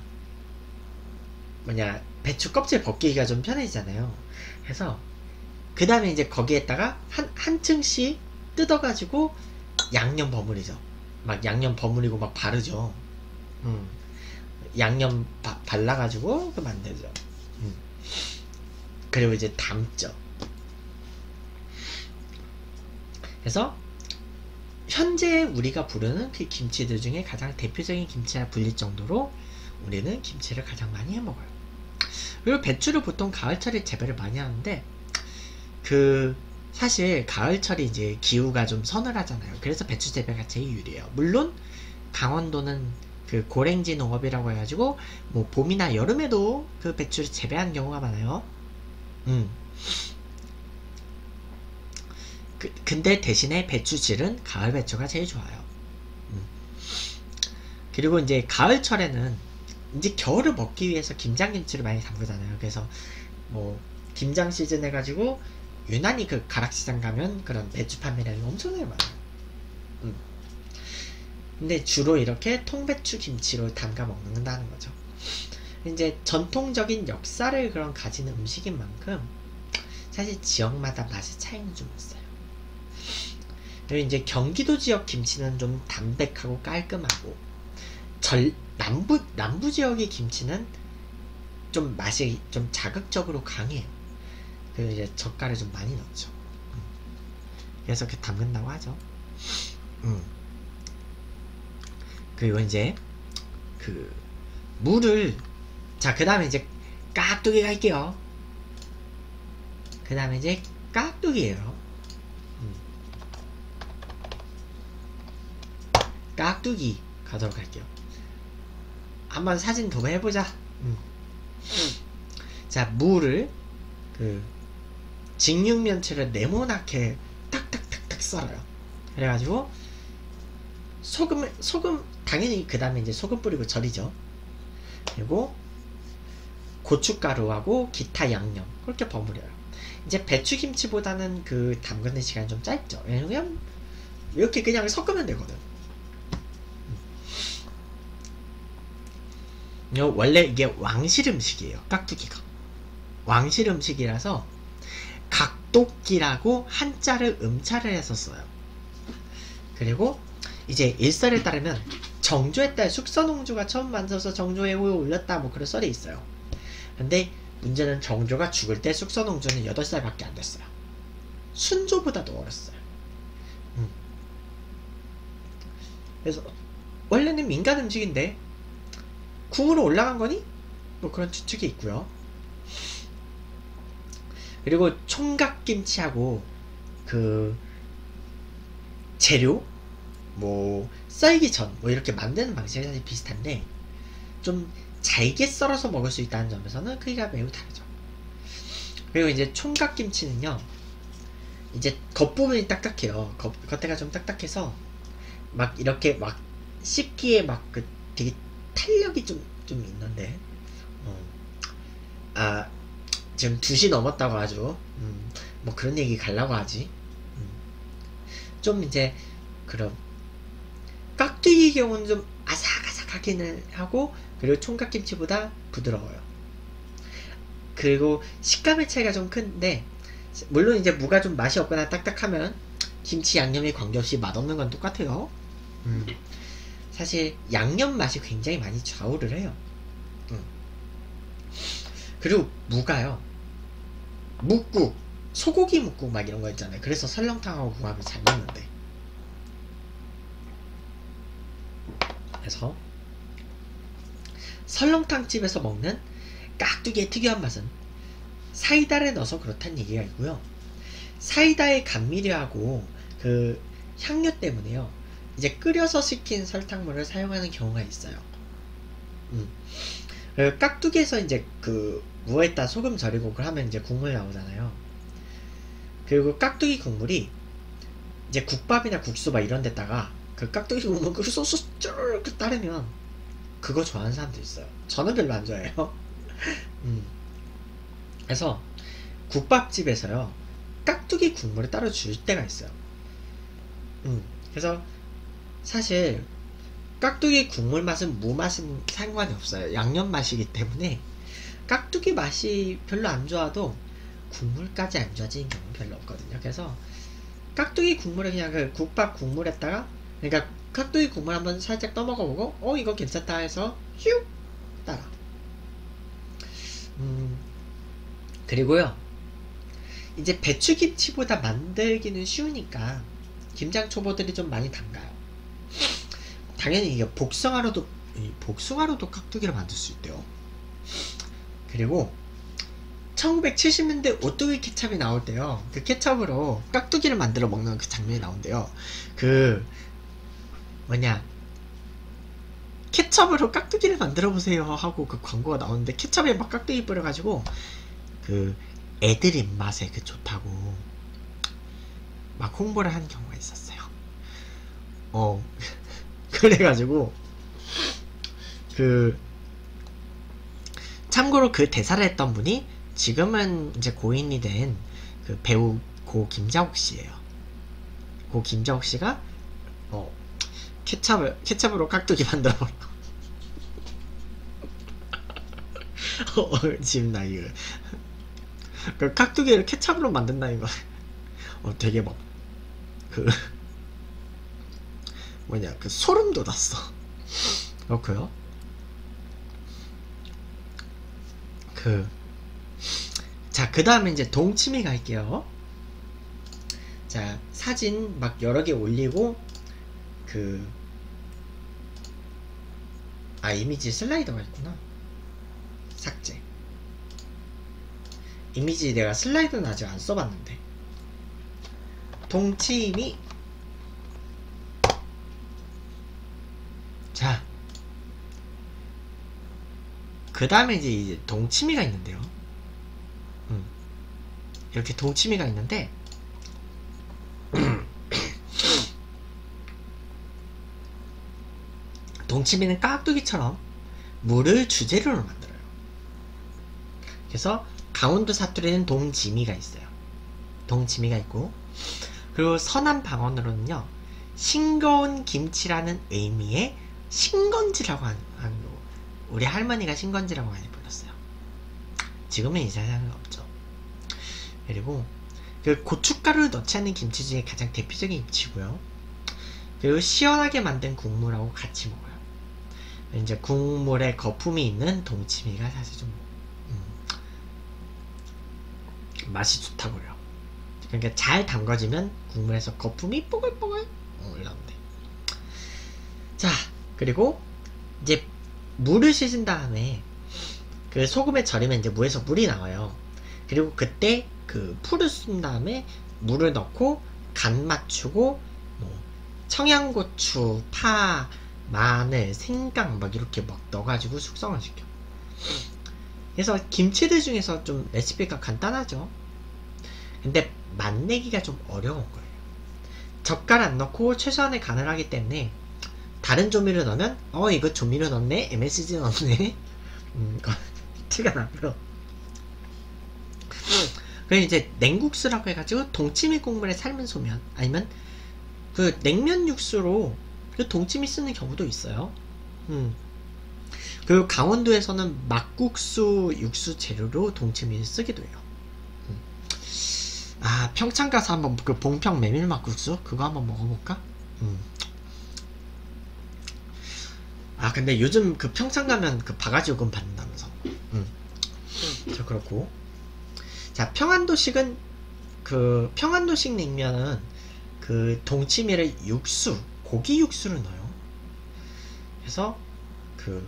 배추 껍질 벗기기가 좀 편해지잖아요. 그래서 그 다음에 이제 거기에다가 한 층씩 뜯어가지고 양념 버무리죠. 막 양념 버무리고 막 바르죠. 양념 발라가지고 그 만들죠. 그리고 이제 담죠. 그래서 현재 우리가 부르는 그 김치들 중에 가장 대표적인 김치라 불릴 정도로 우리는 김치를 가장 많이 해먹어요. 그리고 배추를 보통 가을철에 재배를 많이 하는데, 그 사실 가을철이 이제 기후가 좀 서늘하잖아요. 그래서 배추 재배가 제일 유리해요. 물론 강원도는 그 고랭지 농업이라고 해가지고 뭐 봄이나 여름에도 그 배추를 재배하는 경우가 많아요. 근데 대신에 배추질은 가을 배추가 제일 좋아요. 그리고 이제 가을철에는 이제 겨울을 먹기 위해서 김장김치를 많이 담그잖아요. 그래서 뭐 김장 시즌 해가지고 유난히 그 가락시장 가면 그런 배추 판매량이 엄청나게 많아요. 근데 주로 이렇게 통배추 김치로 담가 먹는다는 거죠. 이제 전통적인 역사를 그런 가진 음식인 만큼 사실 지역마다 맛의 차이는 좀 있어요. 그리고 이제 경기도 지역 김치는 좀 담백하고 깔끔하고, 남부 지역의 김치는 좀 맛이 좀 자극적으로 강해요. 그래서 이제 젓갈을 좀 많이 넣죠. 그래서 이렇게 담근다고 하죠. 그리고 이제 그 물을, 자, 그 다음에 이제 깍두기 갈게요. 그 다음에 이제 깍두기예요. 깍두기 가도록 할게요. 한번 사진 도배해보자. 자, 무를 직육면체를 네모나게 탁탁탁탁 썰어요. 그래가지고 소금 당연히 그 다음에 이제 소금 뿌리고 절이죠. 그리고 고춧가루하고 기타 양념 그렇게 버무려요. 이제 배추김치보다는 그 담그는 시간이 좀 짧죠. 왜냐면 이렇게 그냥 섞으면 되거든. 원래 이게 왕실 음식이에요. 깍두기가 왕실 음식이라서 각도기라고 한자를 음차를 해서 써요. 그리고 이제 일설에 따르면 정조의 딸 숙선홍주가 처음 만들어서 정조에 올렸다 뭐 그런 썰이 있어요. 근데 문제는 정조가 죽을 때 숙선홍주는 8살밖에 안 됐어요. 순조보다도 어렸어요. 그래서 원래는 민간 음식인데 궁으로 올라간 거니? 뭐 그런 추측이 있고요. 그리고 총각김치하고 그 재료 뭐 썰기 전 뭐 이렇게 만드는 방식이 사실 비슷한데 좀 잘게 썰어서 먹을 수 있다는 점에서는 크기가 매우 다르죠. 그리고 이제 총각김치는요, 이제 겉부분이 딱딱해요. 겉에가 좀 딱딱해서 막 이렇게 막 씹기에 막 그 되게 탄력이 좀 있는데 지금 2시 넘었다고 아주 뭐 그런 얘기 가려고 하지. 좀 이제 그럼 깍두기 경우는 좀 아삭아삭하기는 하고 그리고 총각김치보다 부드러워요. 그리고 식감의 차이가 좀 큰데 물론 이제 무가 좀 맛이 없거나 딱딱하면 김치 양념이 관계없이 맛없는 건 똑같아요. 사실 양념 맛이 굉장히 많이 좌우를 해요. 그리고 무가요, 묵국, 소고기 묵국 막 이런 거 있잖아요. 그래서 설렁탕하고 궁합이 잘 맞는데, 그래서 설렁탕 집에서 먹는 깍두기의 특유한 맛은 사이다를 넣어서 그렇다는 얘기가 있고요. 사이다의 감미료하고 그 향료 때문에요, 이제 끓여서 식힌 설탕물을 사용하는 경우가 있어요. 깍두기에서 이제 그 무에다 소금 절이고 그러면 이제 국물 나오잖아요. 그리고 깍두기 국물이 이제 국밥이나 국수 막 이런 데다가 그 깍두기 국물 그 소스 쭈르륵 따르면 그거 좋아하는 사람도 있어요. 저는 별로 안 좋아해요. 그래서 국밥집에서요, 깍두기 국물을 따로 줄 때가 있어요. 그래서 사실 깍두기 국물 맛은 무 맛은 상관이 없어요. 양념 맛이기 때문에 깍두기 맛이 별로 안 좋아도 국물까지 안 좋아지는 경우는 별로 없거든요. 그래서 깍두기 국물을 그냥 그 국밥 국물에다가, 그러니까 깍두기 국물 한번 살짝 떠먹어보고 이거 괜찮다 해서 슉 따라. 그리고요, 이제 배추김치보다 만들기는 쉬우니까 김장 초보들이 좀 많이 담가요. 당연히 이게 복숭아로도 깍두기를 만들 수 있대요. 그리고 1970년대 오뚜기 케첩이 나올 때요, 그 케첩으로 깍두기를 만들어 먹는 그 장면이 나온대요. 그 뭐냐, 케첩으로 깍두기를 만들어 보세요 하고 그 광고가 나오는데 케첩에 막 깍두기 뿌려가지고 그 애들 입맛에 그 좋다고 막 홍보를 하는 경우가 있었어요. 그래가지고 그 참고로 그 대사를 했던 분이 지금은 이제 고인이 된 그 배우 고 김자옥 씨예요. 고 김자옥 씨가 케첩으로 깍두기 만들어보라고. 지금 나 이거 그 깍두기를 케첩으로 만든다는 거 되게 막 그 뭐냐, 그 소름 돋았어. 그렇고요. 자, 그 다음에 이제 동치미 갈게요. 자, 사진 막 여러 개 올리고 이미지 슬라이더가 있구나. 삭제. 이미지 내가 슬라이더는 아직 안 써봤는데. 동치미 그 다음에 이제 동치미가 있는데요. 이렇게 동치미가 있는데, 동치미는 깍두기처럼 물을 주재료로 만들어요. 그래서 강원도 사투리는 동지미가 있어요. 동지미가 있고, 그리고 서남 방언으로는요, 싱거운 김치라는 의미의 신건지라고 하는 거. 우리 할머니가 신건지라고 많이 불렀어요. 지금은 이 세상에 없죠. 그리고 그 고춧가루를 넣지 않는 김치 중에 가장 대표적인 김치고요. 그리고 시원하게 만든 국물하고 같이 먹어요. 이제 국물에 거품이 있는 동치미가 사실 좀 맛이 좋다고 그래요. 그러니까 잘 담궈지면 국물에서 거품이 뽀글뽀글 올라오는데. 자, 그리고 이제 물을 씻은 다음에 그 소금에 절이면 이제 무에서 물이 나와요. 그리고 그때 그 풀을 쓴 다음에 물을 넣고 간 맞추고 뭐 청양고추, 파, 마늘, 생강 막 이렇게 막 넣어가지고 숙성을 시켜. 그래서 김치들 중에서 좀 레시피가 간단하죠. 근데 맛내기가 좀 어려운 거예요. 젓갈 안 넣고 최소한의 간을 하기 때문에 다른 조미료 넣으면 이거 조미료 넣네? MSG 넣네? 티가 나고요. 그래서 이제 냉국수라고 해가지고 동치미 국물에 삶은 소면 아니면 그 냉면 육수로 그 동치미 쓰는 경우도 있어요. 그리고 강원도에서는 막국수 육수 재료로 동치미를 쓰기도 해요. 아, 평창 가서 한번 그 봉평 메밀 막국수 그거 한번 먹어볼까? 아, 근데 요즘 그 평창 가면 그 바가지 요금 받는다면서. 자, 그렇고. 자, 평안도식 냉면은 그 동치미를 육수, 고기 육수를 넣어요. 그래서 그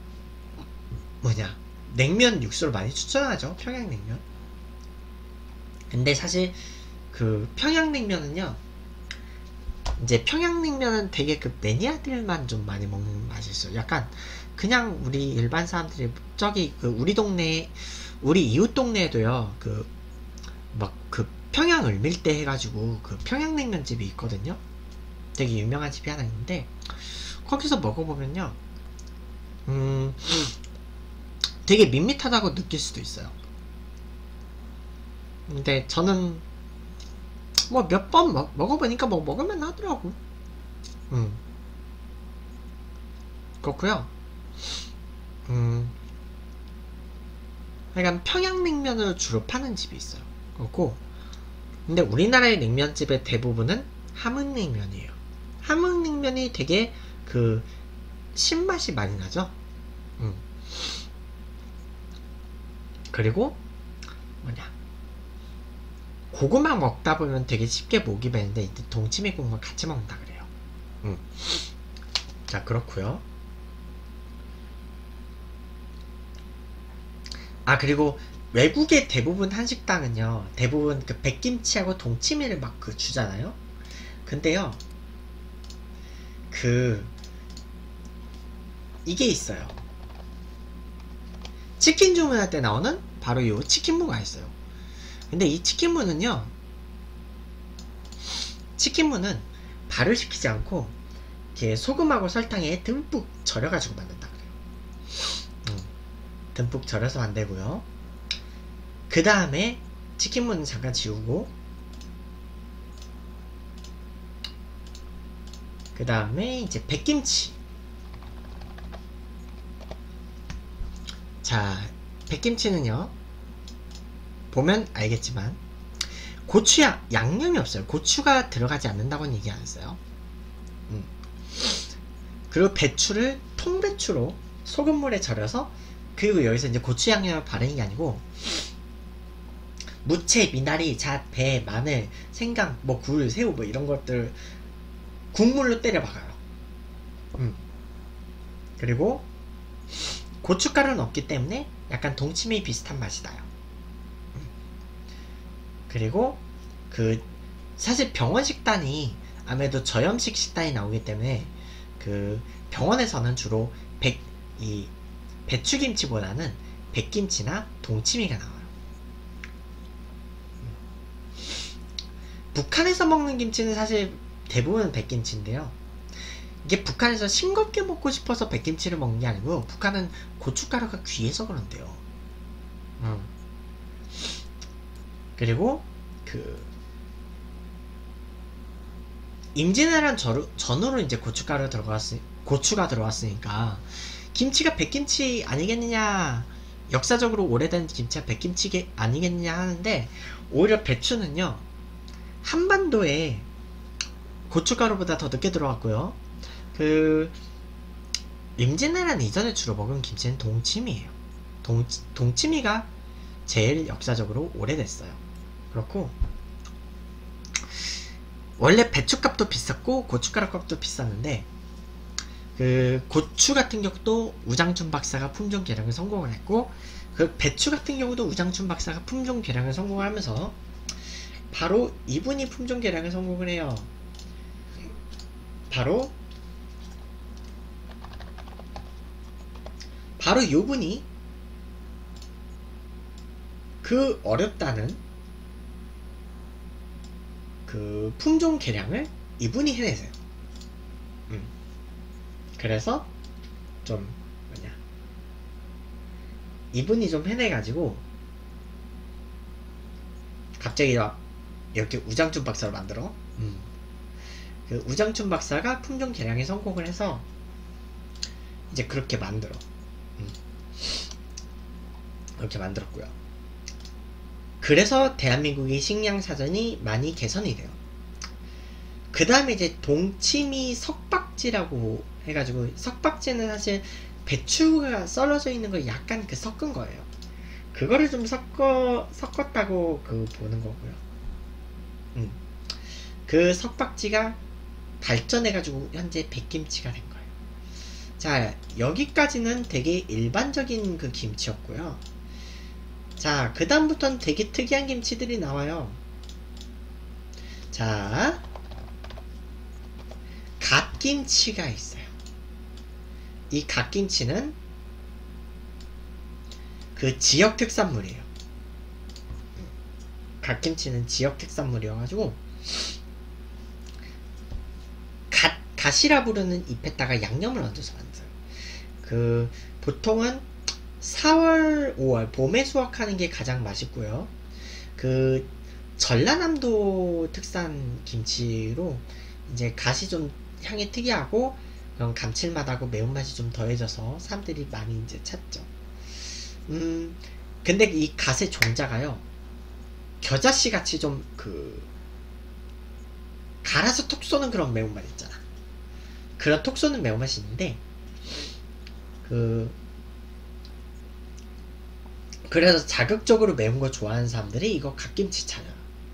냉면 육수를 많이 추천하죠. 평양냉면. 근데 사실 그 평양냉면은요, 이제 평양냉면은 되게 그 매니아들만 좀 많이 먹는 맛이 있어요. 약간 그냥 우리 일반 사람들이 저기 그 우리 이웃 동네에도요, 그 막 그 평양 을밀대 해가지고 그 평양냉면 집이 있거든요. 되게 유명한 집이 하나 있는데 거기서 먹어보면요, 되게 밋밋하다고 느낄 수도 있어요. 근데 저는 뭐 몇 번 먹어보니까 뭐 먹을만 하더라고. 그렇고요. 약간 평양냉면을 주로 파는 집이 있어요. 그렇고, 근데 우리나라의 냉면집의 대부분은 함흥냉면이에요. 함흥냉면이 되게 그 신맛이 많이 나죠. 그리고 고구마 먹다 보면 되게 쉽게 목이 베는데 이때 동치미 국물 같이 먹는다 그래요. 자, 그렇고요. 아, 그리고 외국의 대부분 한식당은요, 대부분 그 백김치하고 동치미를 막 그 주잖아요. 근데요, 이게 있어요. 치킨 주문할 때 나오는 바로 이 치킨무가 있어요. 근데 이 치킨무는 발효 시키지 않고 이렇게 소금하고 설탕에 듬뿍 절여가지고 만든다 그래요. 듬뿍 절여서 만들고요. 그 다음에 치킨무는 잠깐 지우고, 그 다음에 이제 백김치. 자, 백김치는요, 보면 알겠지만 양념이 없어요. 고추가 들어가지 않는다고는 얘기 안 했어요. 그리고 배추를 통배추로 소금물에 절여서, 그리고 여기서 이제 고추 양념을 바르는 게 아니고 무채, 미나리, 잣, 배, 마늘, 생강, 뭐 굴, 새우 뭐 이런 것들 국물로 때려 박아요. 그리고 고춧가루는 없기 때문에 약간 동치미 비슷한 맛이 나요. 그리고 사실 병원 식단이 아무래도 저염식 식단이 나오기 때문에 그 병원에서는 주로 배추김치보다는 백김치나 동치미가 나와요. 북한에서 먹는 김치는 사실 대부분 백김치인데요. 이게 북한에서 싱겁게 먹고 싶어서 백김치를 먹는 게 아니고 북한은 고춧가루가 귀해서 그런데요. 그리고 그 임진왜란 전후로 이제 고추가 들어왔으니까 김치가 백김치 아니겠느냐, 역사적으로 오래된 김치가 백김치 아니겠느냐 하는데, 오히려 배추는요 한반도에 고춧가루보다 더 늦게 들어왔고요. 그 임진왜란 이전에 주로 먹은 김치는 동치미예요. 동치미가 제일 역사적으로 오래됐어요. 그렇고 원래 배추값도 비쌌고 고춧가루 값도 비쌌는데, 그 고추 같은 경우도 우장춘 박사가 품종 개량을 성공을 했고, 그 배추 같은 경우도 우장춘 박사가 품종 개량을 성공을 하면서 바로 이분이 품종 개량을 성공을 해요. 바로 이분이 그 어렵다는 그 품종 개량을 이분이 해내세요. 그래서 좀 뭐냐, 이분이 좀 해내가지고 갑자기 이렇게 우장춘 박사를 만들어. 그 우장춘 박사가 품종 개량에 성공을 해서 이제 그렇게 만들어. 그렇게 만들었고요. 그래서 대한민국의 식량 사전이 많이 개선이 돼요. 그 다음에 이제 동치미 석박지라고 해가지고, 석박지는 사실 배추가 썰어져 있는 걸 약간 섞은 거예요. 그거를 좀 섞었다고 보는 거고요. 그 석박지가 발전해가지고 현재 백김치가 된 거예요. 자, 여기까지는 되게 일반적인 그 김치였고요. 자, 그 다음부터는 되게 특이한 김치들이 나와요. 자, 갓김치가 있어요. 이 갓김치는 그 지역 특산물이에요. 갓김치는 지역 특산물이어가지고 갓이라 부르는 잎에다가 양념을 얹어서 만들어요. 그 보통은 4월, 5월 봄에 수확하는 게 가장 맛있고요. 그 전라남도 특산 김치로 이제 갓이 좀 향이 특이하고 그런 감칠맛하고 매운맛이 좀 더해져서 사람들이 많이 이제 찾죠. 근데 이 갓의 종자가요, 겨자씨 같이 좀 갈아서 톡 쏘는 그런 매운맛 있잖아. 그런 톡 쏘는 매운맛이 있는데, 그래서 자극적으로 매운 거 좋아하는 사람들이 이거 갓김치 찾아요.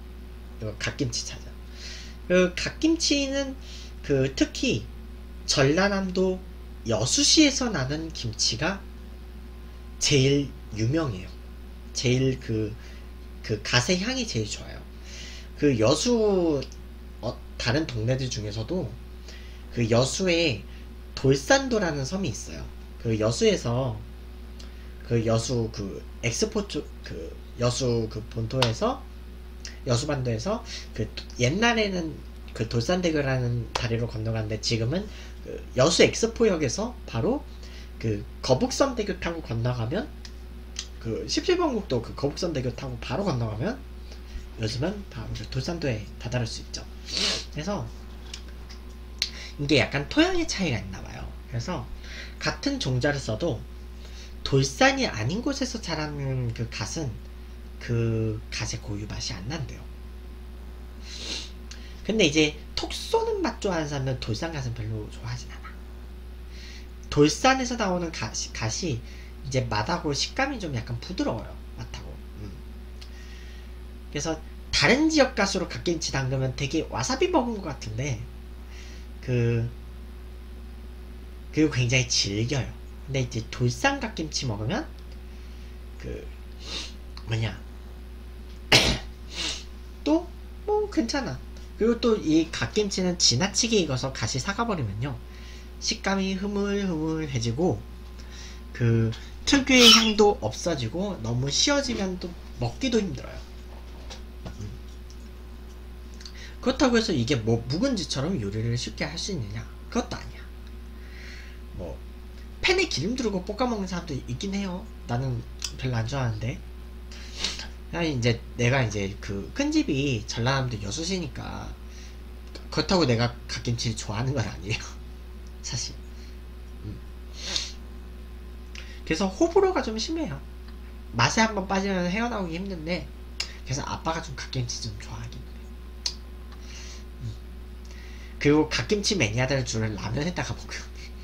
그 갓김치는 특히 전라남도 여수시에서 나는 김치가 제일 유명해요. 제일 갓의 향이 제일 좋아요. 그 여수 다른 동네들 중에서도 그 여수에 돌산도라는 섬이 있어요. 그 여수에서 여수 엑스포 쪽 여수 본토에서 여수반도에서 옛날에는 돌산대교라는 다리로 건너갔는데, 지금은 여수 엑스포역에서 바로 거북선대교 타고 건너가면 17번국도 거북선대교 타고 바로 건너가면 요즘은 바로 돌산도에 다다를 수 있죠. 그래서 이게 약간 토양의 차이가 있나봐요. 그래서 같은 종자를 써도 돌산이 아닌 곳에서 자라는 갓은 갓의 고유 맛이 안 난대요. 근데 이제 톡 쏘는 맛 좋아하는 사람은 돌산 갓은 별로 좋아하진 않아. 돌산에서 나오는 갓이 이제 맛하고 식감이 좀 약간 부드러워요. 맛하고. 그래서 다른 지역 갓으로 갓김치 담그면 되게 와사비 먹은 것 같은데 그리고 굉장히 질겨요. 근데 이제 돌산 갓김치 먹으면 또 뭐 괜찮아. 그리고 또 이 갓김치는 지나치게 익어서 갓이 사가버리면요 식감이 흐물흐물해지고 그 특유의 향도 없어지고 너무 쉬어지면 또 먹기도 힘들어요. 그렇다고 해서 이게 뭐 묵은지처럼 요리를 쉽게 할 수 있느냐? 그것도 아니야. 뭐 팬에 기름 두르고 볶아 먹는 사람도 있긴 해요. 나는 별로 안 좋아하는데. 이제 내가 이제 그 큰 집이 전라남도 여수시니까 그렇다고 내가 갓김치를 좋아하는 건 아니에요. 사실. 그래서 호불호가 좀 심해요. 맛에 한번 빠지면 헤어나오기 힘든데, 그래서 아빠가 좀 갓김치 좀 좋아하긴 해. 그리고 갓김치 매니아들 주로 라면에다가 먹어요.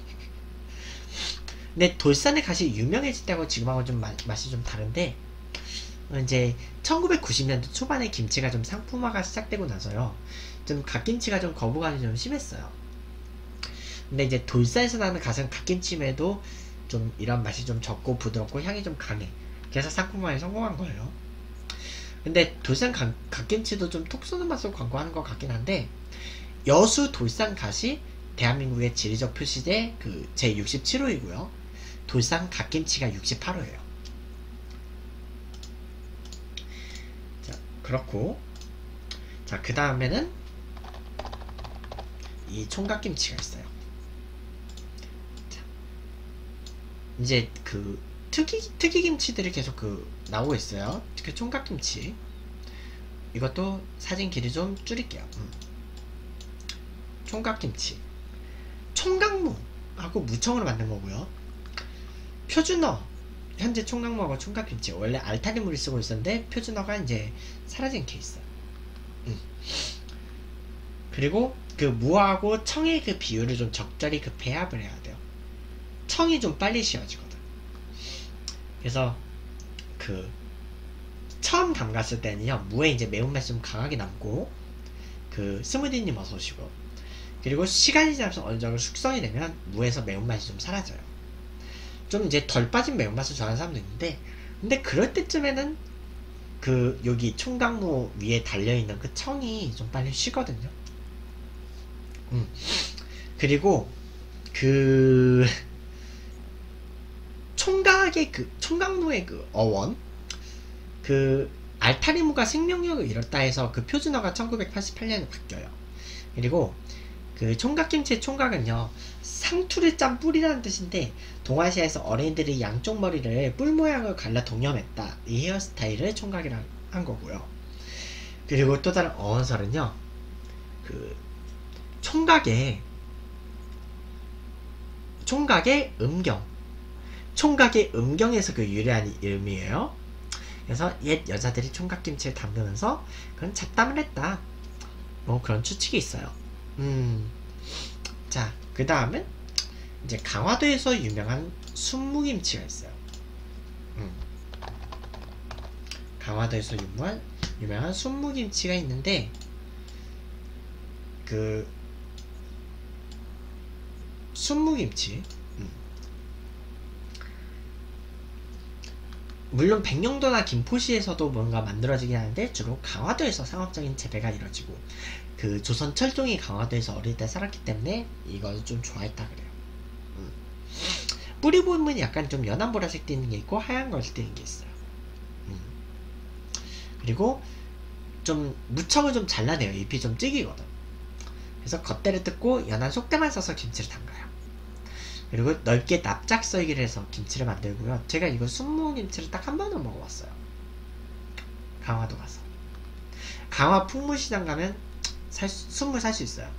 근데 돌산에 가시 유명해졌다고 지금하고 좀 맛이 좀 다른데, 이제 1990년대 초반에 김치가 좀 상품화가 시작되고 나서요, 좀 갓김치가 좀 거부감이 좀 심했어요. 근데 이제 돌산에서 나는 가슴 갓김치에도 좀 이런 맛이 좀 적고 부드럽고 향이 좀 강해. 그래서 상품화에 성공한 거예요. 근데 돌산 갓김치도 좀 톡 쏘는 맛으로 광고하는 것 같긴 한데, 여수 돌산 갓이 대한민국의 지리적 표시제 그 제 67호이고요. 돌산 갓김치가 68호예요. 자, 그렇고, 자, 그 다음에는 이 총각김치가 있어요. 자, 이제 그 특이김치들이 계속 나오고 있어요. 그 총각김치. 이것도 사진 길이 좀 줄일게요. 총각김치. 총각무하고 무청으로 만든 거고요. 표준어. 현재 총각무하고 총각김치. 원래 알타리무를 쓰고 있었는데 표준어가 이제 사라진 케이스. 그리고 그 무하고 청의 그 비율을 좀 적절히 그 배합을 해야 돼요. 청이 좀 빨리 씌워지거든. 그래서 그 처음 담갔을 때는요, 무에 이제 매운맛이 좀 강하게 남고, 그 스무디님 어서 오시고, 그리고 시간이 지나서 어느 정도 숙성이 되면 무에서 매운맛이 좀 사라져요. 좀 이제 덜 빠진 매운맛을 좋아하는 사람도 있는데, 근데 그럴 때쯤에는 그 여기 총각무 위에 달려있는 그 청이 좀 빨리 쉬거든요. 그리고 그 총각의 그 총각무의 그 어원, 그 알타리무가 생명력을 잃었다 해서 그 표준어가 1988년에 바뀌어요. 그리고 그 총각김치의 총각은요, 상투를 짠 뿔이라는 뜻인데, 동아시아에서 어린이들이 양쪽 머리를 뿔 모양을 갈라 동염했다, 이 헤어스타일을 총각이라 한 거고요. 그리고 또 다른 어원설은요, 그 총각의 총각의 음경에서 그 유래한 이름이에요. 그래서 옛 여자들이 총각김치를 담그면서 그건 잡담을 했다, 뭐 그런 추측이 있어요. 자, 그 다음은 이제 강화도에서 유명한 순무김치가 있어요. 강화도에서 유명한 순무김치가 있는데, 그 순무김치, 물론 백령도나 김포시에서도 뭔가 만들어지긴 하는데, 주로 강화도에서 상업적인 재배가 이루어지고, 그 조선 철종이 강화도에서 어릴 때 살았기 때문에 이걸 좀 좋아했다 그래요. 뿌리 부분이 약간 좀 연한 보라색 띠는 게 있고 하얀 걸 띠는 게 있어요. 그리고 좀 무청을 좀 잘라내요. 잎이 좀 찌기거든. 그래서 겉대를 뜯고 연한 속대만 써서 김치를 담가요. 그리고 넓게 납작 썰기를 해서 김치를 만들고요. 제가 이거 순무김치를 딱 한 번은 먹어봤어요. 강화도 가서. 강화 풍물시장 가면 순무 살 수 있어요.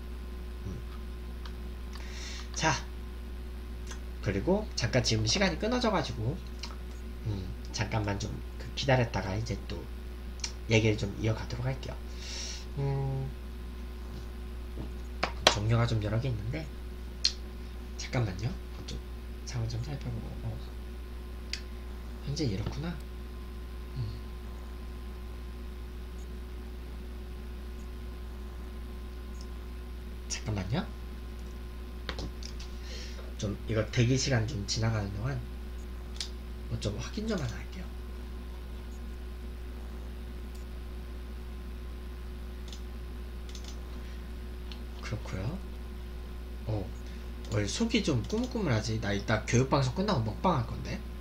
자, 그리고 잠깐 지금 시간이 끊어져가지고 잠깐만 좀 기다렸다가 이제 또 얘기를 좀 이어가도록 할게요. 종류가 좀 여러 개 있는데, 잠깐만요. 좀 상을 좀 살펴보고. 현재 이렇구나. 잠깐만요. 좀 이거 대기 시간 좀 지나가는 동안 뭐 좀 확인 좀 하나 할게요. 그렇고요. 속이 좀 꾸물꾸물하지. 나 이따 교육방송 끝나고 먹방 할 건데.